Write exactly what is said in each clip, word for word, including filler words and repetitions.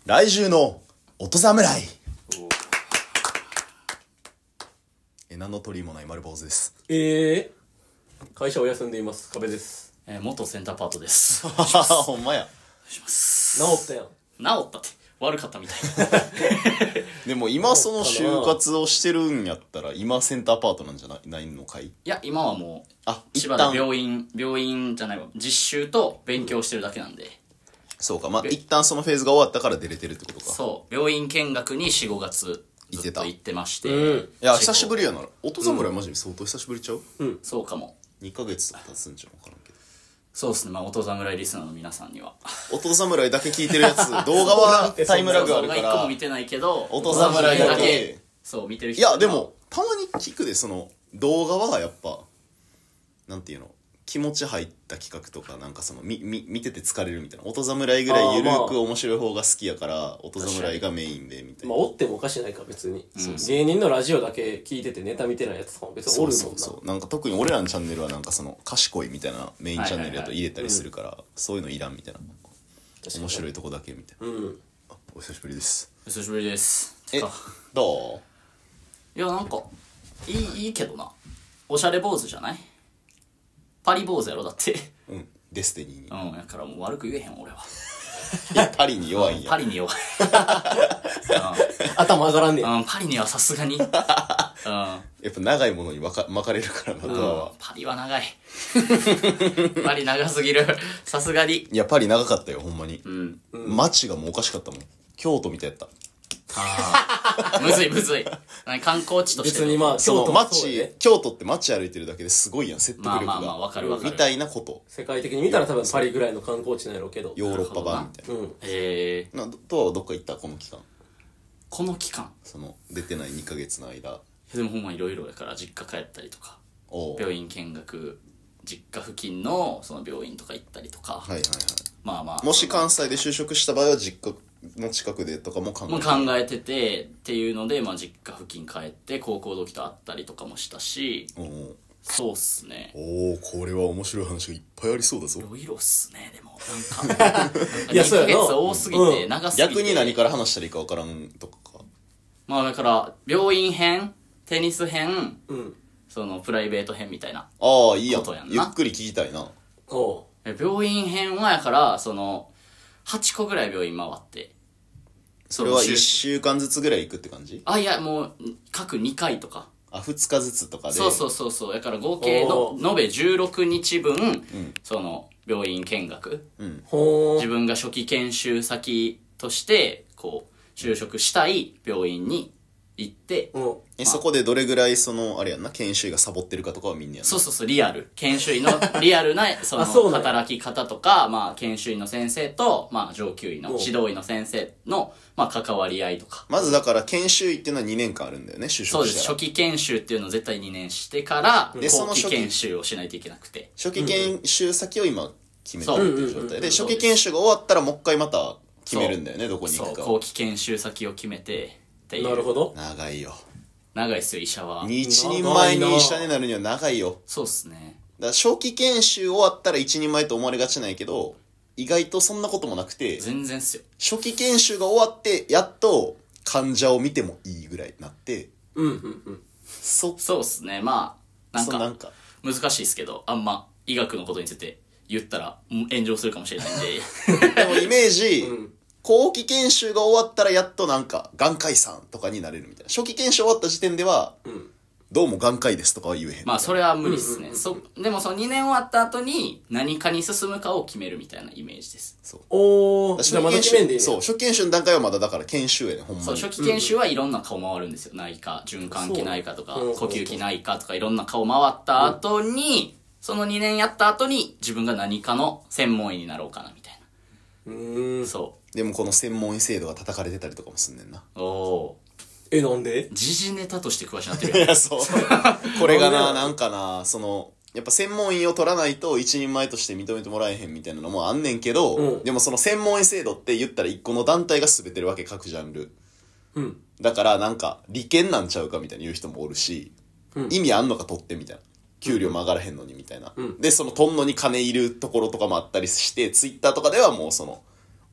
来週の音侍。え、何の取りもない丸坊主です。 えー、会社を休んでいます壁です。 えー、元センターパートです。 ほんまや。 します。 治ったやん。 治ったって悪かったみたいでも今その就活をしてるんやったら今センターパートなんじゃない、ないのかい？ いや今はもうあ千葉で病院病院じゃないわ実習と勉強してるだけなんで。 そうか、まあ一旦そのフェーズが終わったから出れてるってことか。 そう病院見学に よん,ご 月ずっと行ってまして、 うん、 いや久しぶりやな。音侍マジで相当久しぶりちゃう？ うん、そうかも。 にかげつとか経つんじゃん分からんけど。 そうですね。まあ音侍リスナーの皆さんには音侍だけ聞いてるやつ動画はタイムラグあるから動画いっこも見てないけど音侍だけそう見てる人。 いやでもたまに聞くで、その動画はやっぱなんていうの、気持ち入った企画とかなんかそのみみ見てて疲れるみたいな、音侍ぐらいゆるく面白い方が好きやから音侍がメインでみたいな。 まあおってもおかしないか別に、 うん、 芸人のラジオだけ聞いててネタ見てないやつとかも別におるもんな。 そうそうそう、なんか特に俺らのチャンネルはなんかその賢いみたいなメインチャンネルやと入れたりするから、そういうのいらんみたいな、面白いとこだけみたいな。うん。あ、お久しぶりです。 お久しぶりです。 え、どう？いやなんかいいいいけどな。おしゃれ坊主じゃない？パリ坊主やろだって。 うん、デスティニーに。うん、やからもう悪く言えへん俺は。 いやパリに弱いんや。 パリに弱い。 頭上がらんねん。 うん、パリにはさすがに。うん。やっぱ長いものに巻か巻かれるからな、ドアは。 パリは長い。パリ長すぎる。さすがに。 いやパリ長かったよほんまに。 うん。 街がもうおかしかったもん。京都みたいやった。 ああ。むずいむずい。観光地として別にまあその街、京都って街歩いてるだけですごいやん、説得力が。 まあまあまあわかるわかる。 みたいなこと。 世界的に見たら多分パリぐらいの観光地なんやろうけど。 ヨーロッパ版みたいな。 うん。 へえ。 などうどっか行ったこの期間？ この期間その出てないにかげつの間。 でもほんまいろいろやから実家帰ったりとか、 お病院見学、実家付近のその病院とか行ったりとか。 はいはいはい。 まあまあ。 もし関西で就職した場合は実家の近くでとかも考えてもう考えててっていうので、まあ、実家付近帰って高校同期と会ったりとかもしたし。 おお。 そうっすね。 おお、これは面白い話がいっぱいありそうだぞ。 いろいろっすね。でもなんかいやにかげつ多すぎて長すぎて、 逆に何から話したらいいか分からんとかか。 まあだから病院編、テニス編、 うん、 そのプライベート編みたいな。 ああいいやん。 ことやんな。 ゆっくり聞きたいな。 おう。病院編はやからそのはちこぐらい病院回って。 それはいっしゅうかんずつぐらい行くって感じ？ あ、いやもう各にかいとか。 あ、ふつかずつとかで。 そうそうそうそう。だから合計の延べじゅうろくにちぶん、うん、その病院見学、うん、自分が初期研修先としてこう就職したい病院に行って、 うん、え、まあ、そこでどれぐらいそのあれやんな、研修医がサボってるかとかはみんなやんな。 そうそうそう、リアル研修医のリアルなその働き方とか、まあ研修医の先生とまあ上級医の指導医の先生のまあ関わり合いとか。 まずだから研修医っていうのはにねんかんあるんだよね、就職したら。 そうです。初期研修っていうのを絶対にねんしてから後期研修をしないといけなくて、 初期研修先を今決めてるっていう状態で、初期研修が終わったらもう一回また決めるんだよね、どこに行くか。 そう、後期研修先を決めてっていう。 なるほど。 長いよ。 長いっすよ、医者は。 一人前に医者になるには長いよ。 そうっすね。 だから初期研修終わったら一人前と思われがちないけど、意外とそんなこともなくて、 全然っすよ。 初期研修が終わってやっと患者を見てもいいぐらいになって、 うんうんうん。 そそうっすね。まあなんかなんか難しいっすけど、あんま医学のことについて言ったら炎上するかもしれないんで。でもイメージ。うん、後期研修が終わったらやっとなんか眼科医さんとかになれるみたいな。初期研修終わった時点では、うん、どうも眼科医ですとかは言えへん。 まあそれは無理っすね。そでもそのにねん終わった後に何かに進むかを決めるみたいなイメージです。 そう。 おー、 初期研修で、そう、初期研修の段階はまだだから研修やね、ほんまに。 そう、初期研修はいろんな顔回るんですよ。内科、循環器内科とか、呼吸器内科とかいろんな顔回った後に、そのにねんやった後に自分が何かの専門医になろうかなみたいな。うーん。そう。 でもこの専門医制度が叩かれてたりとかもすんねんな。 おお。 え、なんで？ 時事ネタとして詳しくなってるよ。 いや、そう。これがな、なんかな、その、やっぱ専門医を取らないと一人前として認めてもらえへんみたいなのもあんねんけど、うん、でもその専門医制度って言ったら一個の団体が全てるわけ、各ジャンル。うん。だからなんか、利権なんちゃうかみたいに言う人もおるし、うん、意味あんのか取ってみたいな。給料も上がらへんのにみたいな。うん、で、その取んのに金いるところとかもあったりして、ツイッターとかではもうその、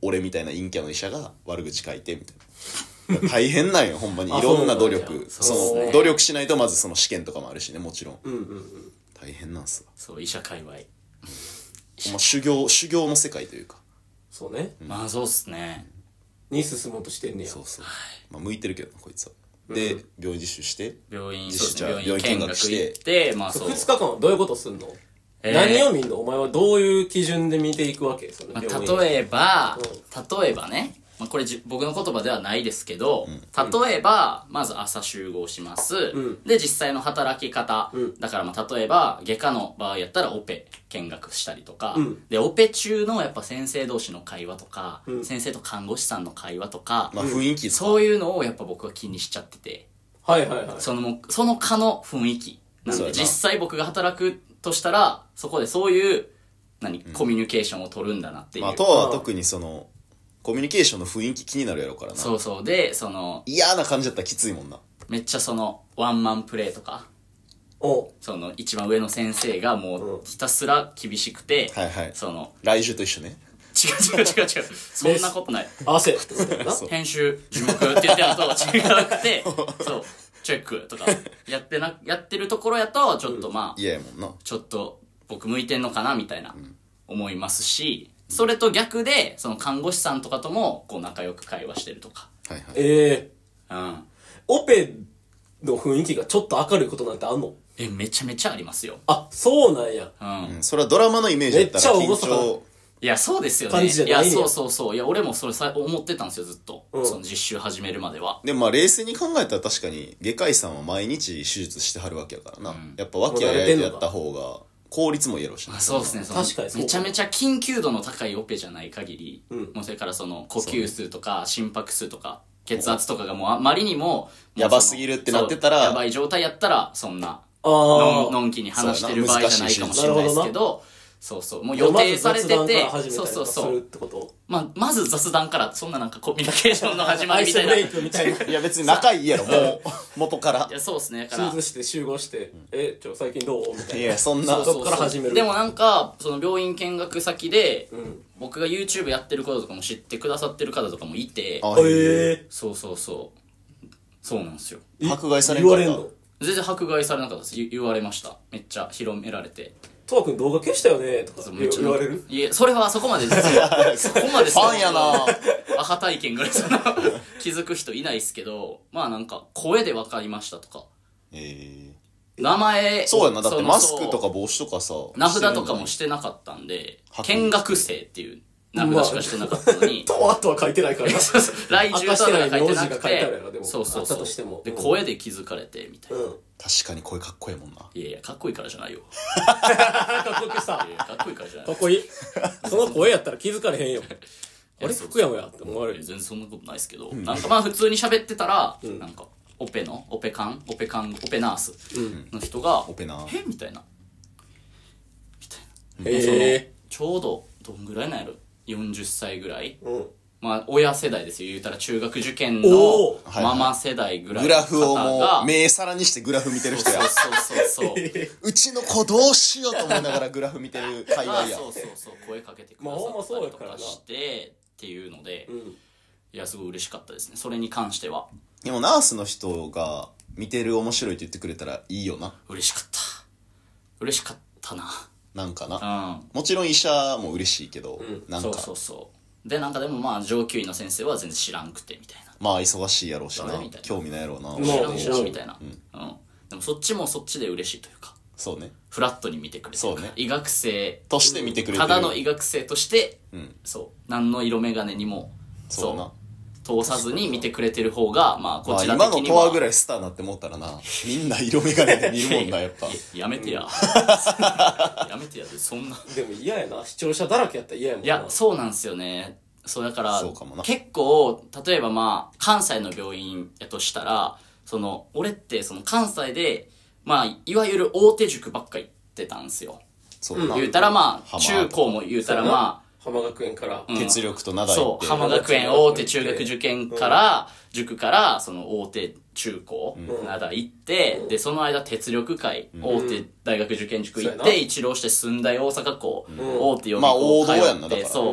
俺みたいな陰キャの医者が悪口書いてみたいな大変なんよほんまにいろんな努力そそうねの努力しないとまずその試験とかもあるしねもちろん、 うんうんうん大変なんすわそう医者界隈ほんま修行修行の世界というかそうねまあそうっすねに進もうとしてんねやそうそう、まあ向いてるけどなこいつはで、病院実習して病院実習そうですね病院見学病院見学して行ってまあそうふつかかんはどういうことすんの、 えー何を見んのお前はどういう基準で見ていくわけそのま病院あ、例えば、例えばね、まあ、これじ僕の言葉ではないですけど、例えば、まず朝集合します。 んで、実際の働き方。 うんだからまあ、例えば、外科の場合やったらオペ見学したりとか、 うんで、オペ中のやっぱ先生同士の会話とか、 うん先生と看護師さんの会話とか、 まあ雰囲気そういうのをやっぱ僕は気にしちゃってて、 はいはいはいそのもう、その科の雰囲気。なんで、 そうやな実際僕が働くとしたら、そこでそういう、何、コミュニケーションを取るんだなっていう。 まあとは特にそのコミュニケーションの雰囲気気になるやろからなそうそう。で、その、 嫌な感じだったらきついもんなめっちゃその、ワンマンプレイとか、 おうその、一番上の先生がもう、ひたすら厳しくて、 はいはいその、 来週と一緒ね違う違う違う違う。そんなことない。 合わせってことやなそう編集、字幕って言ってると違くて、そう、チェックとか、やってな、やってるところやと、ちょっとまあ、 嫌やもんなちょっと僕向いてんのかなみたいな思いますし、それと逆でその看護師さんとかともこう仲良く会話してるとか、 はいはいええうん、 オペの雰囲気がちょっと明るいことなんてあんのえめちゃめちゃありますよ、 あそうなんやうんうんそれはドラマのイメージやったら緊めっちゃ厳張いやそうですよね感じじゃないねいやそうそうそういや俺もそれさ思ってたんですよずっと、 うんその実習始めるまではでもまあ冷静に考えたら確かに外科医さんは毎日手術してはるわけやからな、 んやっぱ訳ありあいとやった方が効率もいいやろうしなあそうですねその確かにそうめちゃめちゃ緊急度の高いオペじゃない限り、 うんもうそれからその呼吸数とか心拍数とか血圧とかがもうあまりにももうやばすぎるってなってたらそうやばい状態やったらそんなあのんあのんきに話してる場合じゃないかもしれないですけどそうそうもう予定されててそうそうそうってことまあ、まず雑談からそんななんかコミュニケーションの始まりみたいなアイスブレイクみたいないや別に仲いいやろもう元からやそうですねだから手術して集合して「えちょ最近どう?」みたいないやそんなそうそっから始めるでもなんかその病院見学先で、 うん僕が YouTube やってることとかも知ってくださってる方とかもいてあえそうそうそうそうなんですよえ迫害されんかった言われんの全然迫害されなかったです言言われましためっちゃ広められてトワ君動画消したよねとかめっちゃ言われるいやそれはそこまで実はそこまでファンやなアハ体験ぐらいそんな気づく人いないですけどまあなんか声で分かりましたとかえ名前ー、そうやなだってそのマスクとか帽子とかさ名札とかもししてなかったんで白衣見学生っていう名札しかしてなかったのにとはとは書いてないからなそうそう来中とかが書いてなく明かしてない名字が書いてあるやろでてもそうそうそうあったとしてもでうん声で気づかれてみたいな、 うん確かに声かっこいいもんないやいやかっこいいからじゃないよかっこよくさいやいやかっこいいからじゃないかっこいいその声やったら気づかれへんよあれそう福山やって思われる全然そんなことないですけど、なんかまあ普通に喋ってたら、 んなんかオペのオペカンオペカンオペナースの人が、 オペナーえみたいなみたいな、 へえそのちょうどどんぐらいなんやろよんじゅっさいぐらいうんまあ親世代ですよ言うたら中学受験おのーママ世代ぐらいグの方ラフをもがう目皿にしてグラフ見てる人やそうそうそうそううちの子どうしようと思いながらグラフ見てる会が話やそうそうそう声かけてくだまあほんまさったりとそうやからなかしてっていうので、 うんいやすごい嬉しかったですねそれに関してはでもナースの人が見てる面白いって言ってくれたらいいよな嬉しかった嬉しかったななんかなうんもちろん医者も嬉しいけど、 んそうなんかそうそうでなんかでもまあ上級医の先生は全然知らんくてみたいなまあ忙しいやろうしな誰みたいな興味ないやろうな、 まあ知らん知らうんんみたいな、うんでもそっちもそっちで嬉しいというかそうねフラットに見てくれてるそうね医学生として見てくれてるただの医学生として、 うんそう何の色眼鏡にもそうな通さずに見てくれてる方がまあこまあちら今のとは的にはぐらいスターなって思ったらなみんな色眼鏡で見るもんなやっぱいややめてややめてやでそんなでも嫌やな視聴者だらけやったら嫌やもんいなやそうなんですよねそうだからそうかもな結構例えばまあ関西の病院やとしたらその俺ってその関西でまあいわゆる大手塾ばっか行ってたんですよそうな、 言うたらまあ浜中高も言うたらまあ浜学園からうん血力と灘行ってそう浜学園大手中学受験から、塾からその大手中高など行って、でその間鉄力会、大手大学受験塾行って、 そうやな一浪して駿台大阪校、 ん大手予まあ備校通って、 王道やんなだからそう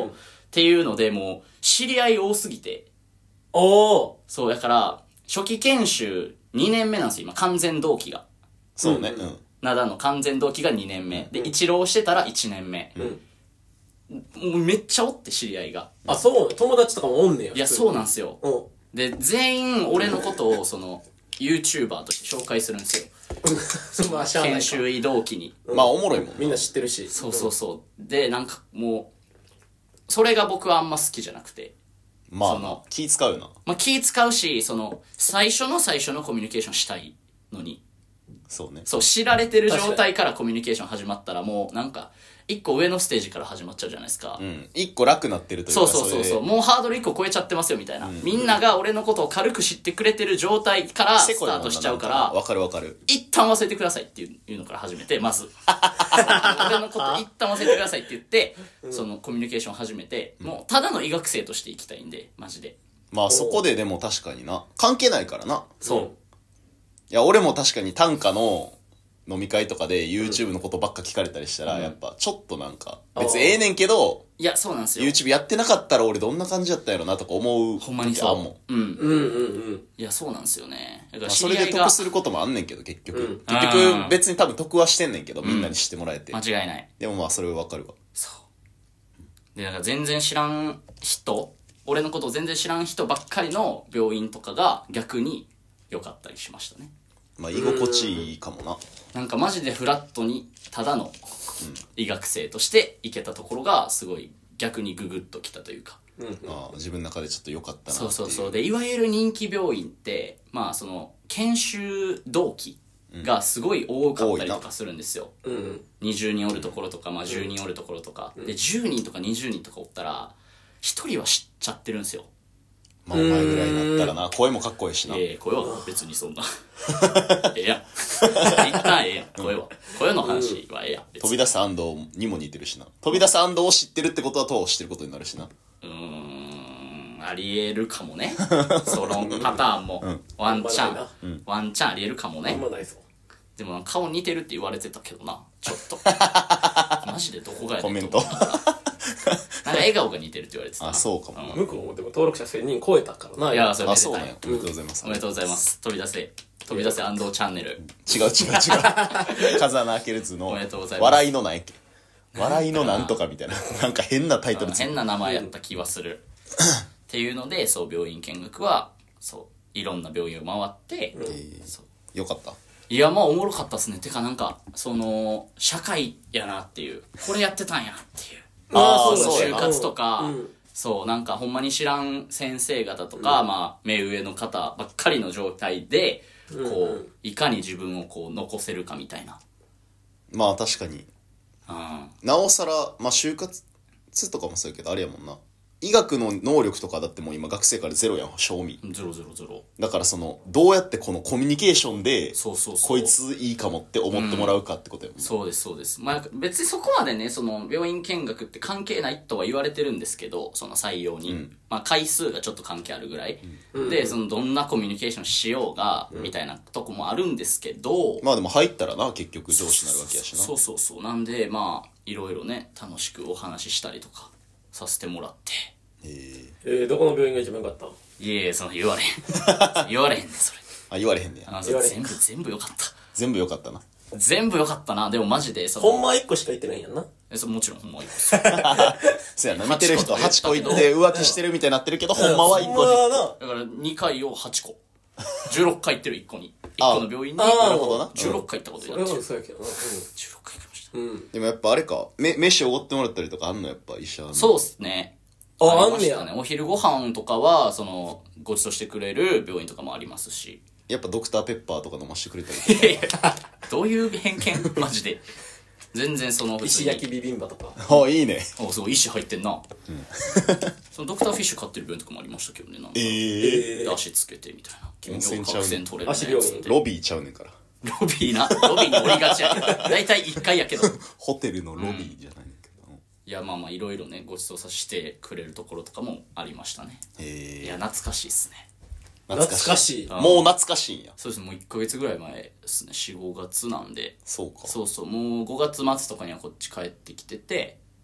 っていうのでもう知り合い多すぎて、 おお。 そうだから初期研修にねんめなんですよ今、完全同期が。 そうね。うん。 灘の完全同期がにねんめで、一浪してたらいちねんめ、もうめっちゃおって知り合いが。 あ、そう友達とかもおんねや。 いやそうなんですよ。 うん。 で全員俺のことをその YouTuber として紹介するんですよ。 まあしゃあないか研修医同期に。 まあおもろいもんな。 みんな知ってるし。 そうそうそう。でなんかもうそれが僕はあんま好きじゃなくて。 まあその気使うよな。 まあ気使うし、その最初の最初のコミュニケーションしたいのに。 そうね。 そう知られてる状態からコミュニケーション始まったらもうなんか一個上のステージから始まっちゃうじゃないですか。 うん。一個楽なってるというか。 そうそうそうそう。もうハードル一個超えちゃってますよみたいな、うん、みんなが俺のことを軽く知ってくれてる状態からスタートしちゃうから、 わかるわかる。 一旦忘れてくださいっていうのから始めて、まず俺のこと一旦忘れてくださいって言って、うん、そのコミュニケーション始めて、うん、もうただの医学生として生きたいんでマジで。 まあそこででも確かにな関係ないからな。 そう、 いや俺も確かに短歌の飲み会とかで YouTube のことばっか聞かれたりしたら、うん、やっぱちょっとなんか別にええねんけど、 いやそうなんですよ。 YouTube やってなかったら俺どんな感じだったんやろなとか思うほんまにそう。 あんもん。 うん、 うんうんうんいやそうなんですよね。だから知り合いが、まあ、それで得することもあんねんけど結局、うん、結局別に多分得はしてんねんけど、みんなに知ってもらえて、 間違いない。 でもまあそれはわかるわ。 そうでなんか全然知らん人、俺のことを全然知らん人ばっかりの病院とかが逆に良かったりしましたね。 まあ居心地いいかもな。 なんかマジでフラットにただの医学生として行けたところがすごい逆にググッときたというか、 うんうん、あ自分の中でちょっと良かったなっていう。 そうそうそう。でいわゆる人気病院ってまあその研修同期がすごい多かったりとかするんですよ、うん、にじゅうにんおるところとか、まあ、じゅうにんおるところとか、うん、でじゅうにんとかにじゅうにんとかおったらひとりは知っちゃってるんですよ。 まあお前ぐらいになったらな、声もかっこいいしな。 ええ声は別にそんなええやん一旦ええやん声は、うん、声の話はええやん。 飛び出す安藤にも似てるしな。飛び出す安藤を知ってるってことはとを知ってることになるしな。 うーんありえるかもねそのパターンも、うん、ワンチャン、うん、ワンチャンありえるかもね。 あんまないぞ。 でも顔似てるって言われてたけどなちょっとマジでどこがやねんコメントなんか笑顔が似てるって言われてたな。 あそうかも、 うん、向こうもでも登録者せんにん超えたからな。 いやそれめでたい。 あそうね、おめでとうございます、 うん、おめでとうございます。飛び出せ飛び出せ安藤チャンネル。違う違う違う風穴開ける図のおめでとうございます。 笑いのなんやっけ、笑いのなんとかみたいななんか変なタイトルつ変な名前やった気はするっていうので、そう病院見学はそういろんな病院を回って、うん、 そうよかった。 いやまあおもろかったっすね。てかなんかその社会やなっていう、これやってたんやっていう。ああそう就活とか、うん、そうなんかほんまに知らん先生方とか、うん、まあ目上の方ばっかりの状態でこう、うん、いかに自分をこう残せるかみたいな。 まあ確かに、うん、なおさらまあ就活とかもそうやけどあれやもんな、医学の能力とかだってもう今学生からゼロやん、賞味ゼロゼロゼロだからそのどうやってこのコミュニケーションでそうそうそうこいついいかもって思ってもらうかってことやもん、ね、 うん、そうですそうです。まあ別にそこまでねその病院見学って関係ないとは言われてるんですけど、その採用に、うん、まあ回数がちょっと関係あるぐらい、うん、でそのどんなコミュニケーションしようが、うん、みたいなとこもあるんですけど、 まあでも入ったらな結局上司になるわけやしな。 そうそうそう。なんでまあいろいろね楽しくお話ししたりとかさせてもらって、 えー、えー、どこの病院が一番良かった？ いやいやその言われへん言われへんねんそれ。 あ言われへんねや。 全部全部良かった。 全部良かったな。 全部良かったな。でもマジでそのほんまいっこしか言ってないんやんな。 えそもちろんほんまいっこそうやな、見てる人はちこ行って浮気してるみたいになってるけど、ほんまはいっこ。 だからにかいをはちこじゅうろっかい行ってるいっこにいっこの病院になるほどなじゅうろっかい行ったことになってる。 そうやけどな、うん、 じゅうろっかい行きました、うん、 でもやっぱあれかめ飯おごってもらったりとかあんのやっぱ医者の。 そうっすね。 あ、あんねや。 お昼ご飯とかはそのご馳走してくれる病院とかもありますし、 やっぱドクターペッパーとか飲ましてくれたりとかどういう偏見マジで全然その石焼きビビンバとか。 あいいね。 あすごい石入ってんな、うん、そのドクターフィッシュ飼ってる病院とかもありましたけどね。なんか、えー、足つけてみたいな。君の角栓取れるね。 足病院ロビーちゃうねんから。 ロビーなロビーにおりがちやけど大体いっかいやけどホテルのロビーじゃないんだけど、うん、 いやまあまあいろいろねご馳走させてくれるところとかもありましたね。へえ。いや懐かしいっすね。 懐かしい。 もう懐かしいんや。 そうです。もういっかげつぐらい前ですね。よん、ごがつなんで。 そうか。 そうそう。もうごがつ末とかにはこっち帰ってきてて、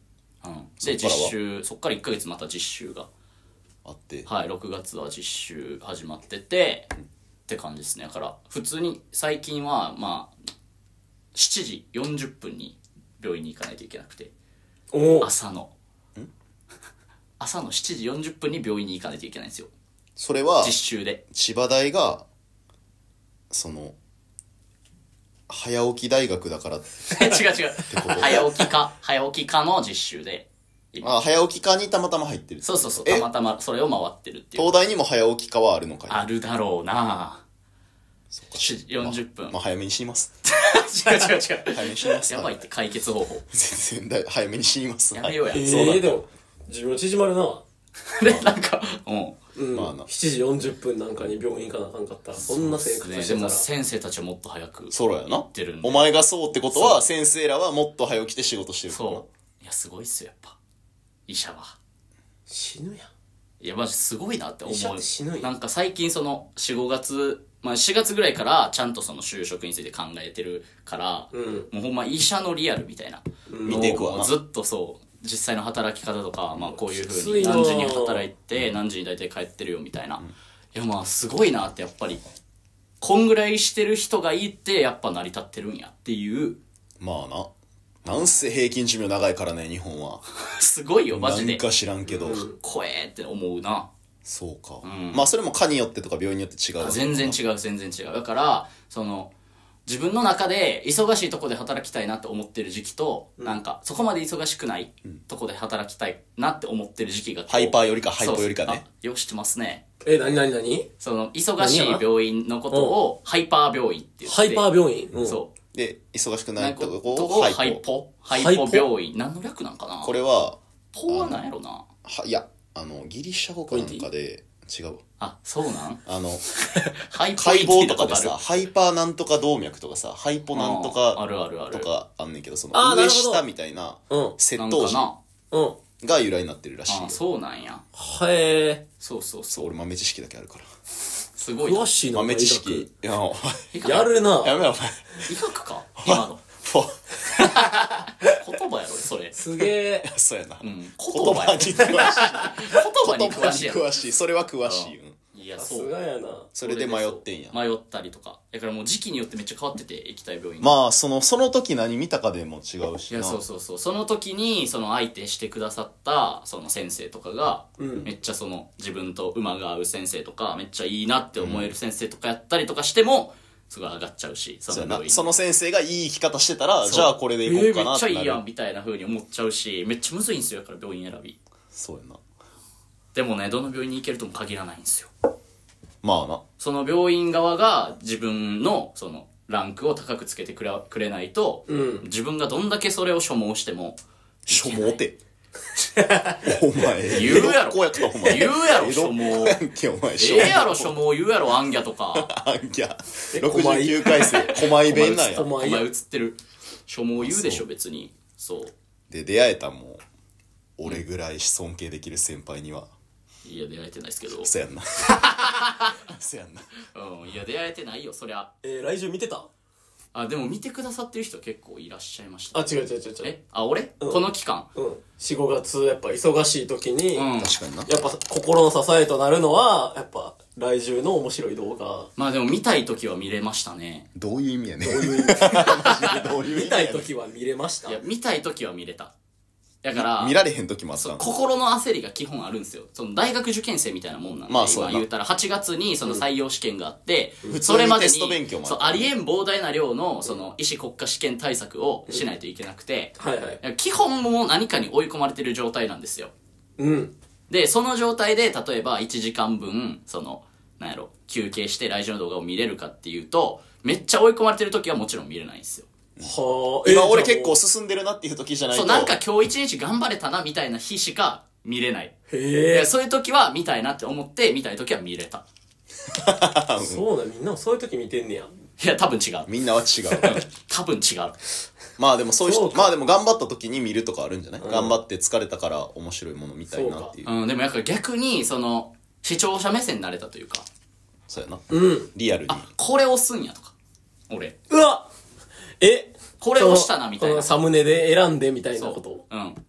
うん、で実習そっからいっかげつまた実習があってはいろくがつは実習始まってて、うん、って感じですね。だから普通に最近はまあしちじよんじゅっぷんに病院に行かないといけなくて、朝の朝のしちじよんじゅっぷんに病院に行かないといけないんですよ。 それは実習で千葉大がその早起き大学だから違う違う早起き科早起き科の実習で、 あ早起き科にたまたま入ってる。 そうそうそう、たまたまそれを回ってるっていう。 東大にも早起き科はあるのかい。 あるだろうな。 そうかしちじよんじゅっぷん、 まあ、まあ早めに死にます違う違う違う早めに死にますやばいって解決方法全然早めに死にます。 やめようや、 えー、でも寿命縮まるな。 でなんかうん、まあなしちじよんじゅっぷんなんかに病院行かなあかんかったらそんな生活してたら、ね、 でも先生たちはもっと早くそうやなってるんで、 お前がそうってことは先生らはもっと早起きて仕事してるから。 そういやすごいっすよやっぱ医者は死ぬやん。 いやマジすごいなって思う。 医者って死ぬやん。 なんか最近その よん,ご 月まあしがつぐらいからちゃんとその就職について考えてるから、うん、もうほんま医者のリアルみたいな見ていくわな。 ずっとそう実際の働き方とか、まあ、こういう風に何時に働いて何時に大体帰ってるよみたいな、うん、いやまあすごいなってやっぱりこんぐらいしてる人がいてやっぱ成り立ってるんやっていう。 まあななんせ平均寿命長いからね日本はすごいよマジで。 なんか知らんけど、うん、 かっこええって思うな。 そうか、 うん、 まあそれも科によってとか病院によって違う。 全然違う全然違う。だからその自分の中で忙しいとこで働きたいなって思ってる時期と、うん、なんかそこまで忙しくないとこで働きたいなって思ってる時期が、 ハイパーよりかハイポよりかね。 よう知ってますね。 え、なになになに？ その忙しい病院のことをハイパー病院って言って。 ハイパー病院、 うん、そうで忙しくないとこをハイポハイポ病院。何の略なんかなこれは。 ポは何やろな。 はいやあのギリシャ語かなんかで違う。 あ、そうなんあのハイ解剖とかでさハイパーなんとか動脈とかさハイポなんとかあるあるあるとかあんねんけど、その上下みたいな窃盗時が由来になってるらしい。 あ、そうなんや。 へえ。 そうそうそう。 俺豆知識だけあるからすごいな。 詳しいな。 豆知識いややるな。 やめろお前。 医学か今の言葉やろそれ。 すげえ。 そうやな、 うん、言葉に詳しい言葉に詳しいやろ。 詳しい。それは詳しい。 いやそう。 さすがやな。 それで迷ってんや。 迷ったりとかだからもう時期によってめっちゃ変わってて行きたい病院。 まあそのその時何見たかでも違うしな。 いやそうそうそう。その時にその相手してくださったその先生とかが、うん、めっちゃその自分と馬が合う先生とかめっちゃいいなって思える先生とかやったりとかしても、すごい上がっちゃうし、 その病院その先生がいい生き方してたらじゃあこれでいこうかなってなる。 めっちゃいいやんみたいな風に思っちゃうし、めっちゃむずいんですよだから病院選び。 そうやな。 でもねどの病院に行けるとも限らないんですよ。 まあな。 その病院側が自分のそのランクを高くつけてくれ、くれないと、うん、自分がどんだけそれを所望しても所望ってお前言うやろやったお前言うやろ所望ええやろ所望言うやろアンギャとかアンギャろくじゅうきゅうかい生狛江弁なんや。 狛江映ってる所望言うでしょ別に。そうで出会えたもん俺ぐらい尊敬できる先輩には。 いや出会えてないですけど。 そやんなそやんな。 うんいや出会えてないよそりゃ。 えー、来週見てた？ あでも見てくださってる人結構いらっしゃいました。 あ違う違う違う違う。 えあ俺、うん、この期間うんよん、ごがつやっぱ忙しい時に、 うん、 確かにな。 やっぱ心の支えとなるのはやっぱ来週の面白い動画。 まあでも見たい時は見れましたね。 どういう意味やねん。 どういう意味どういう意味見たい時は見れました。 いや見たい時は見れた。だから見られへん時もあったん。 心の焦りが基本あるんですよ。その大学受験生みたいなもんなんで、まあ、今言うたらはちがつにその採用試験があって、うん、それまでにそうありえん膨大な量のその医師国家試験対策をしないといけなくて、 うんはいはい、 基本も何かに追い込まれてる状態なんですよ。 うん、 でその状態で例えばいちじかんぶんそのなんやろ休憩して来週の動画を見れるかっていうとめっちゃ追い込まれてる時はもちろん見れないんですよ。 はあ、今俺結構進んでるなっていう時じゃないとそうなんか今日一日頑張れたなみたいな日しか見れない。 へえ。 そういう時は見たいなって思って見たい時は見れたそうだみんなそういう時見てんねや。 いや多分違う。 みんなは違う多分違う。 まあでもそういう人まあでも頑張った時に見るとかあるんじゃない、うん、頑張って疲れたから面白いもの見たいなっていう。 うんでもやっぱ逆にその視聴者目線になれたというか。 そうやな。 うんリアルにあこれ押すんやとか俺うわえこれ押したなみたいな。 サムネで選んでみたいなこと。 うん。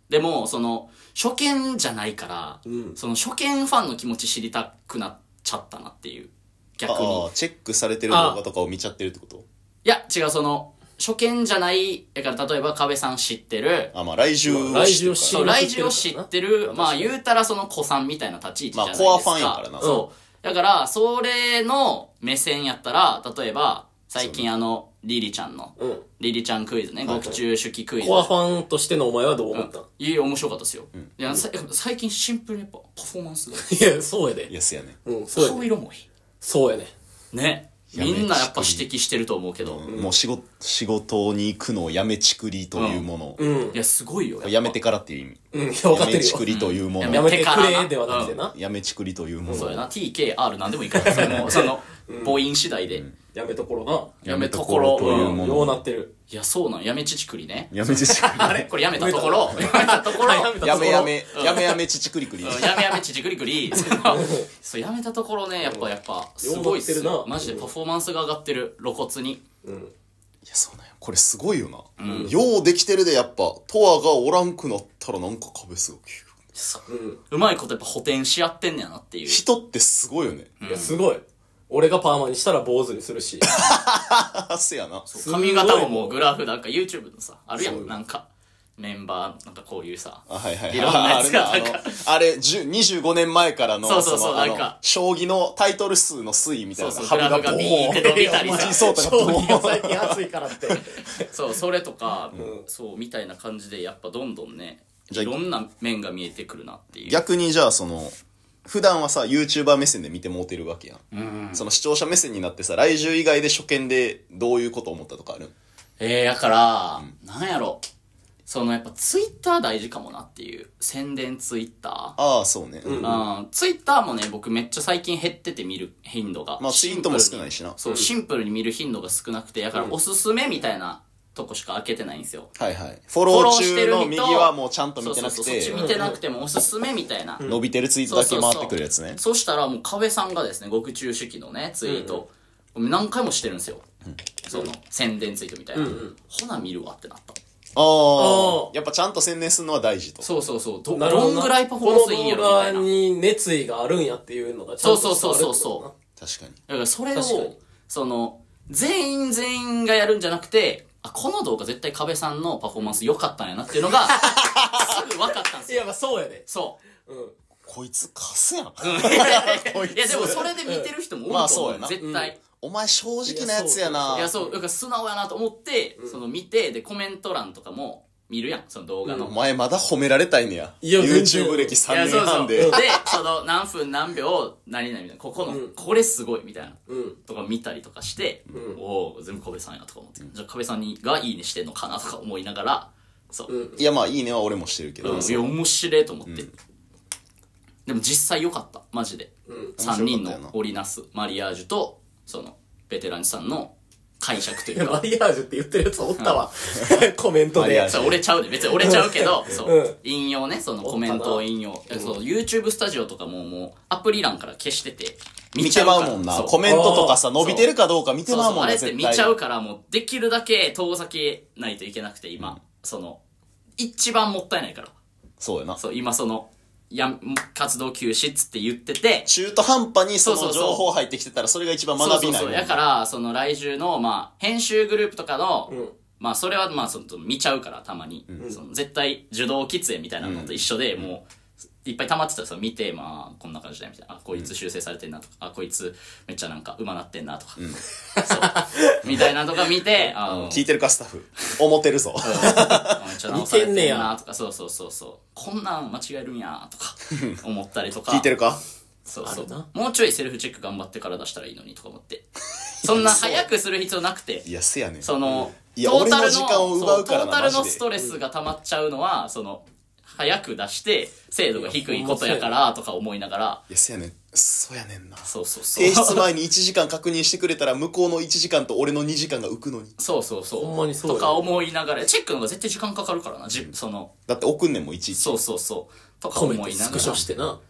でも、その、初見じゃないから、うん、その初見ファンの気持ち知りたくなっちゃったなっていう。逆に。 ああ、チェックされてる動画とかを見ちゃってるってこと？ いや、違う、その、初見じゃない、だから例えば、壁さん知ってる。 あ、まあ、来獣を知ってる。 そう、来獣を知ってる。まあ、言うたらその子さんみたいな立ち位置じゃないですか。 まあ、コアファンやからな。 そう。だから、それの目線やったら、例えば、最近あの、リリちゃんの、うん、リリちゃんクイズね、獄中手記クイズ。 コアファンとしてのお前はどう思った？うん、 いや、面白かったですよ。うん、いや、最近シンプルにやっぱ、パフォーマンスが。 いや、そうやで。 いや、そうやね。 うん、そうやね。 顔色もいい。 そうやね。 ね。みんなやっぱ指摘してると思うけど、 うん、もう仕事仕事に行くのをやめちくりというもの、 うんうん、いやすごいよ。 やめてからっていう意味、 うん、いや分かってるよ。 やめちくりというもの、 やめてくれではなくてな、 やめちくりというもの、 そうやな。 ティーケーアール なんでもいいからそのその母音次第で、 やめところな、 やめところというもの、 ようなってる。 いやそうなん、やめちちくりね、 やめちちくりあれこれやめたところ、やめたところ、 やめやめやめやめちちくりくり、 やめやめちちくりくり、そうやめたところね、やっぱやっぱすごいっすよ、マジでパフォーマンスが上がってる、露骨に。 うん、いやそうなんや、これすごいよな、うん、ようできてるで。やっぱトアがおらんくなったらなんか壁すごく、 うん、うまいことやっぱ補填し合ってんねやなっていう。 人ってすごいよね、 うん、いやすごい。俺がパーマにしたら坊主にするしせやな。 髪型ももうグラフなんか YouTube のさあるやん、なんかメンバーなんかこういうさ、 あ、はいはいはい、 いろんなやつがなんかあれにじゅうごねんまえからのそうそうそう、なんか将棋のタイトル数の推移みたいな、 そうそう、グラフがビーって伸びたりさ、 将棋が最近熱いからってそう、それとか、うん、そうみたいな感じでやっぱどんどんね、いろんな面が見えてくるなっていう。 逆にじゃあその普段はさ YouTuber 目線で見てもうてるわけやん、うん、その視聴者目線になってさ、来獣以外で初見でどういうこと思ったとかある？ えー、やから、うん、なんやろ、そのやっぱツイッター大事かもなっていう。宣伝ツイッター。 ああ、そうね。うん。 うん、ツイッターもね、僕めっちゃ最近減ってて見る頻度が。 まあツイートも少ないしな。 そう、シンプルに見る頻度が少なくて、だからおすすめみたいなとこしか開けてないんですよ。 はいはい。フォロー中の右はもうちゃんと見てなくて。 そうそうそう、そっち見てなくてもおすすめみたいな。 伸びてるツイートだけ回ってくるやつね。 そしたらもう壁さんがですね、獄中手記のね、ツイート、何回もしてるんですよ。その、宣伝ツイートみたいな。ほな見るわってなった。 ああ、やっぱちゃんと宣伝するのは大事と。 そうそうそう。ど、どんぐらいパフォーマンスいいんやろみたいな。 この動画に熱意があるんやっていうのがちゃんとそうそうそうそう。 確かに。 だからそれを、その、全員全員がやるんじゃなくて、あ、この動画絶対壁さんのパフォーマンス良かったんやなっていうのが、すぐ分かったんですよ。 いや、まあそうやで。 そう。 うん。こいつカスやん。いや、でもそれで見てる人も多いと思う。絶対。 お前正直なやつやな。 いや、そう、だから素直やなと思って、その見て、で、コメント欄とかも見るやん、その動画の。 お前まだ褒められたいねや。YouTube 歴さんねんはんで。 で、その何分何秒、何々みたいな、ここの、これすごいみたいな、とか見たりとかして、おお全部壁さんやとか思って、じゃあ壁さんにがいいねしてんのかなとか思いながら、そう。 いや、まあいいねは俺もしてるけど。 いや、面白いと思って。でも実際良かった、マジで。さんにんの織りなすマリアージュと、その、ベテランさんの解釈というか。 マリアージュって言ってるやつおったわ。コメントで。 そう、俺ちゃうで。別に俺ちゃうけど、そう。引用ね、そのコメントを引用。そう、YouTube スタジオとかももう、アプリ欄から消してて、 見てまうもんな。コメントとかさ、伸びてるかどうか見てまうもんね、 絶対。あれって見ちゃうから、もう、できるだけ遠ざけないといけなくて、今。その、一番もったいないから。 そうやな。 そう、今その、や活動休止っつって言ってて、 中途半端にその情報入ってきてたらそれが一番学びないもん。そうそうそう。 だからその来週のまあ編集グループとかの、うん、まあそれはまあその見ちゃうからたまに、うん、その絶対受動喫煙みたいなのと一緒で、うん、もういっぱい溜まってたらさ見て、まあこんな感じだよみたいな、あこいつ修正されてんなとか、あこいつめっちゃなんか馬なってんなとか、うん、そうみたいなとか見て、あの聞いてるかスタッフ思ってるぞ、うん、 めっちゃ直されてんなとか、そうそうそうそう、こんなん間違えるんやとか思ったりとか聞いてるか、 そうそう、もうちょいセルフチェック頑張ってから出したらいいのにとか思って、そんな早くする必要なくて、 いやせやねん、 そのいやトータルの時間を奪うからな、 トータルのストレスが溜まっちゃうのはその早く出して精度が低いことやからとか思いながら、 いやせやねん、そうやねんな、 そうそうそう、 提出前にいちじかん確認してくれたら向こうのいちじかんと俺のにじかんが浮くのに、 そうそうそう、 ほんまにそうとか思いながら、チェックの方が絶対時間かかるからな、じそのだって送んねんもんいちいち、 そうそうそうとか思いながら、 スクショしてな、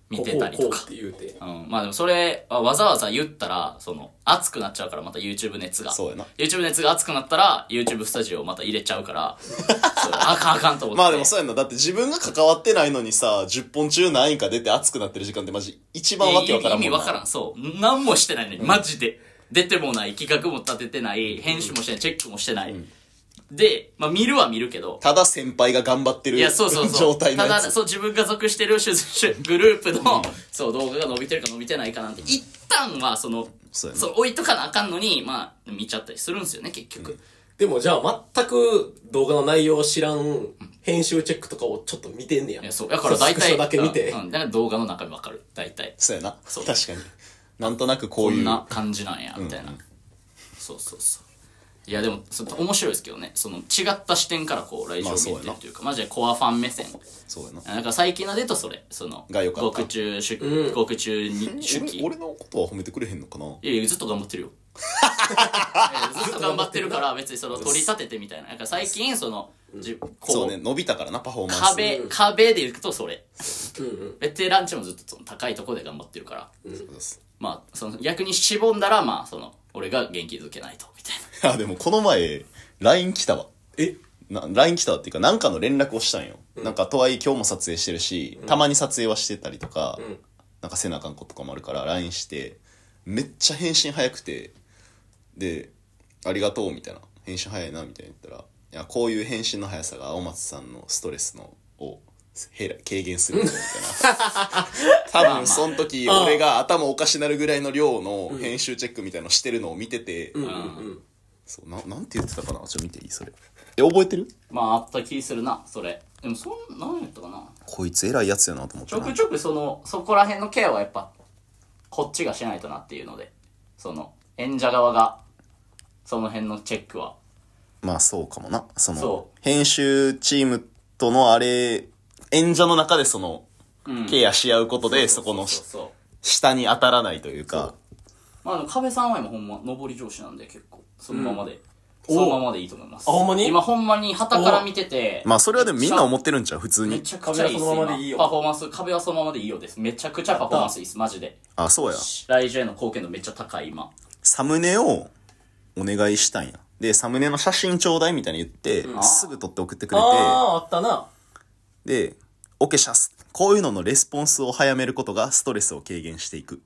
見てたりとか。 こうこうって言うて。 うん。まあでもそれ、わざわざ言ったら、その、熱くなっちゃうから、また YouTube 熱が。 そうやな。 YouTube 熱が熱くなったら、YouTube スタジオをまた入れちゃうから、それあかんあかんと思って。 まあでもそうやんな。だって自分が関わってないのにさ、じゅっぽん中何位か出て熱くなってる時間ってマジ一番わけわからんもんな。 意味わからん。そう。何もしてないのに、マジで。出てもない、企画も立ててない、編集もしてない、チェックもしてない。うん、で、まあ見るは見るけど。 ただ先輩が頑張ってる。 いや、そうそうそう。 状態のやつ。 ただ、そう、自分が属してるグループの、うん、そう、動画が伸びてるか伸びてないかなんて、一旦は、その、そう、置いとかなあかんのに、まあ、見ちゃったりするんですよね、結局。うん、 でもじゃあ、全く動画の内容を知らん、編集チェックとかをちょっと見てんねや。 いや、そう。だから大体。 スクショだけ見て。 うん。だから動画の中身わかる。大体。 そうやな。そう。確かに。なんとなくこういう。 こんな感じなんや、みたいな。うんうん、そうそうそう。いやでも面白いですけどね、その違った視点からこう来場を見てるというか、まあ、マジでコアファン目線。 そうやな。 だから最近のでとそれ、その獄中出、うん、獄中に出勤。 俺のことは褒めてくれへんのかな。 いやいやずっと頑張ってるよ。ずっと頑張ってるから別にその取り立ててみたいな。なんか最近その、 うん、こうそうね、伸びたからなパフォーマンス。 壁壁でいくとそれ。うんうん、ベテランチもずっとその高いところで頑張ってるから。うん、まあその逆にしぼんだらまあその俺が元気づけないとみたいな。 いやでもこの前 ライン 来たわ。 えな ライン 来たわっていうかなんかの連絡をしたんよ。うん、なんかとはいえ今日も撮影してるし、うん、たまに撮影はしてたりとか、うん、なんかせなあかんこととかもあるから ライン してめっちゃ返信早くてでありがとうみたいな返信早いなみたいな言ったらいやこういう返信の速さが青松さんのストレスのを軽減するみたいな多分その時俺が頭おかしなるぐらいの量の編集チェックみたいのしてるのを見てて、うんうんうん、そうななんて言ってたかな。ちょっと見ていいそれ。え覚えてる？ まああった気するなそれ。でもそんなんやったかな。 こいつ偉いやつやなと思って。 ちょくちょくそのそこら辺のケアはやっぱこっちがしないとなっていうので、その演者側がその辺のチェックはまあそうかもな。その編集チームとのあれ演者の中でその、うん、ケアし合うことでそこの下に当たらないというか。 まあでも壁さんは今ほんま上り上司なんで結構そのままで、うん、そのままでいいと思います。 あほんまに？ 今ほんまに旗から見てて、 まあそれはでもみんな思ってるんちゃう普通に。 めちゃくちゃいいっす。今パフォーマンス壁はそのままでいいよです。めちゃくちゃパフォーマンスいいっすマジで。 あそうや。 来場への貢献度めっちゃ高い今。 サムネをお願いしたんや。でサムネの写真ちょうだいみたいに言って、うん、すぐ撮って送ってくれて。 あああったな。 でオケシャスこういうののレスポンスを早めることがストレスを軽減していく。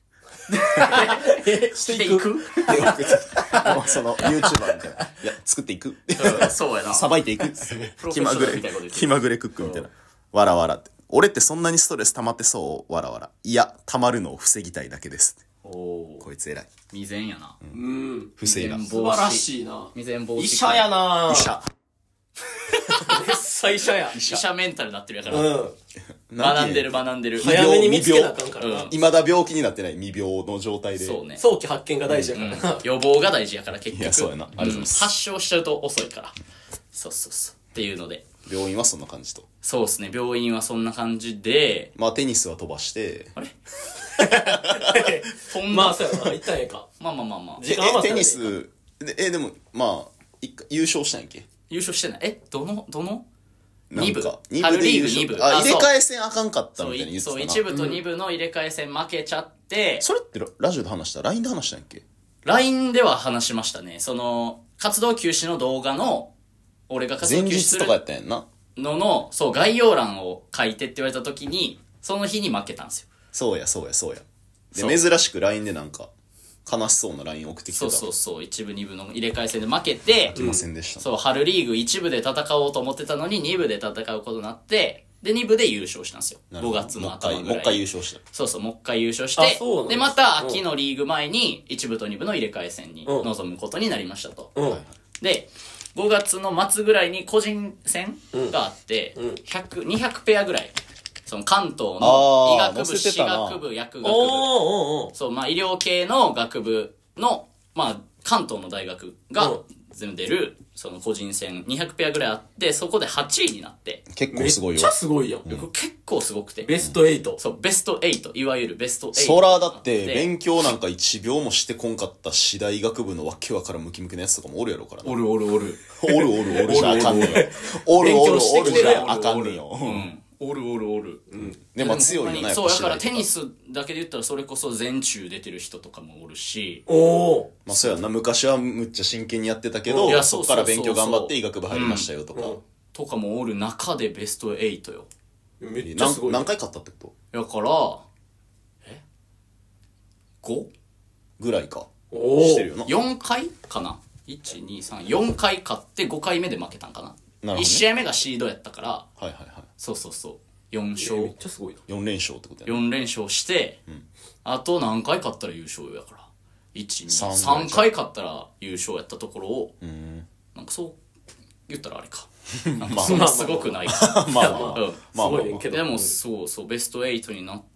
していくその YouTuber みたいな。いや作っていく。 そうやな。 さばいていく。気まぐれ気まぐれクックみたいな。わらわらって。俺ってそんなにストレス溜まってそうわらわら。いや溜まるのを防ぎたいだけです。おこいつ偉い。 未然やな。 うん。 防いだ。 素晴らしいな。 未然防止。 医者やな。 医者。 めっさ医者や。 医者メンタルなってるやから。うん。学んでる学んでる。 早めに見つけなあかんからな。 未だ病気になってない未病の状態で。 そうね。 早期発見が大事やからな。 予防が大事やから結局。 いや、そうやな。ありがとうございます。 発症しちゃうと遅いから。そうそうそう。っていうので。 病院はそんな感じと。 そうですね。病院はそんな感じで。 まあテニスは飛ばして。 あれそんな。まあそうやな。一旦ええか。 まあまあまあまあ。 時間余ったらえ、テニス、え、でも、まあ、優勝したんやっけ？ 優勝してない。え、どの、どのに部。 に部で優勝。に部。 あ、入れ替え戦あかんかったみたいに言ってたな。 そう、いち部とに部の入れ替え戦負けちゃって。 それってラジオで話した ?ライン で話したんやっけ？ ライン では話しましたね。その、活動休止の動画の、俺が活動休止する。 前日とかやったんやんな。 のの、そう、概要欄を書いてって言われた時に、その日に負けたんですよ。 そうや、そうや、そうや。で、珍しく ライン でなんか、悲しそうな ライン 送ってきてた。 そうそうそう、いち部に部の入れ替え戦で負けて、 負けませんでした、 うん。そう、春リーグいち部で戦おうと思ってたのにに部で戦うことになって、で、に部で優勝したんですよ。ごがつの頭ぐらい。 もう一回優勝した。 そうそう、もう一回優勝して、で、また秋のリーグ前にいち部とに部の入れ替え戦に臨むことになりましたと。うん、で、ごがつの末ぐらいに個人戦があって、うん、ひゃく、にひゃくペアぐらい。その関東の医学部、歯学部、薬学部。そう、まあ医療系の学部の、まあ関東の大学が全部出る、その個人戦にひゃくペアぐらいあって、そこではちいになって。 結構すごいよ。 めっちゃすごいやん。 うん、結構すごくて。 ベストはち。 そう、ベストはち。いわゆるベストはち。 そらだって、勉強なんかいちびょうもしてこんかった私大学部のわけわからんムキムキのやつとかもおるやろからな。 おるおるおる。 おるおるおるじゃあかんねよ。おるおるおるじゃあかんねよ。うん。 おるおるおる。 うん。 でも強いよね、 そう、だからテニスだけで言ったらそれこそ全中出てる人とかもおるし。 おお。 まあそうやな、昔はむっちゃ真剣にやってたけど、そこから勉強頑張って医学部入りましたよとか。 とかもおる中でベストエイトよ。 めっちゃすごい。 何回勝ったってことだから、え ?ご? ぐらいか。 おお。 してるよな。 よんかいかな ?いち、に、さん、よんかい勝ってごかいめで負けたんかな。なるほど、ね。いち試合目がシードやったから、 はいはいはい。 そうそうそう。よん勝。 めっちゃすごいな。 よん連勝ってことやね。 よん連勝して、うん、あと何回勝ったら優勝やから。いち、に、さんかい勝ったら優勝やったところを、うん、なんかそう言ったらあれか。なんかそんなすごくないか。 まあまあまあ。 うん、まあまあ。でもそうそう、ベストエイトになって、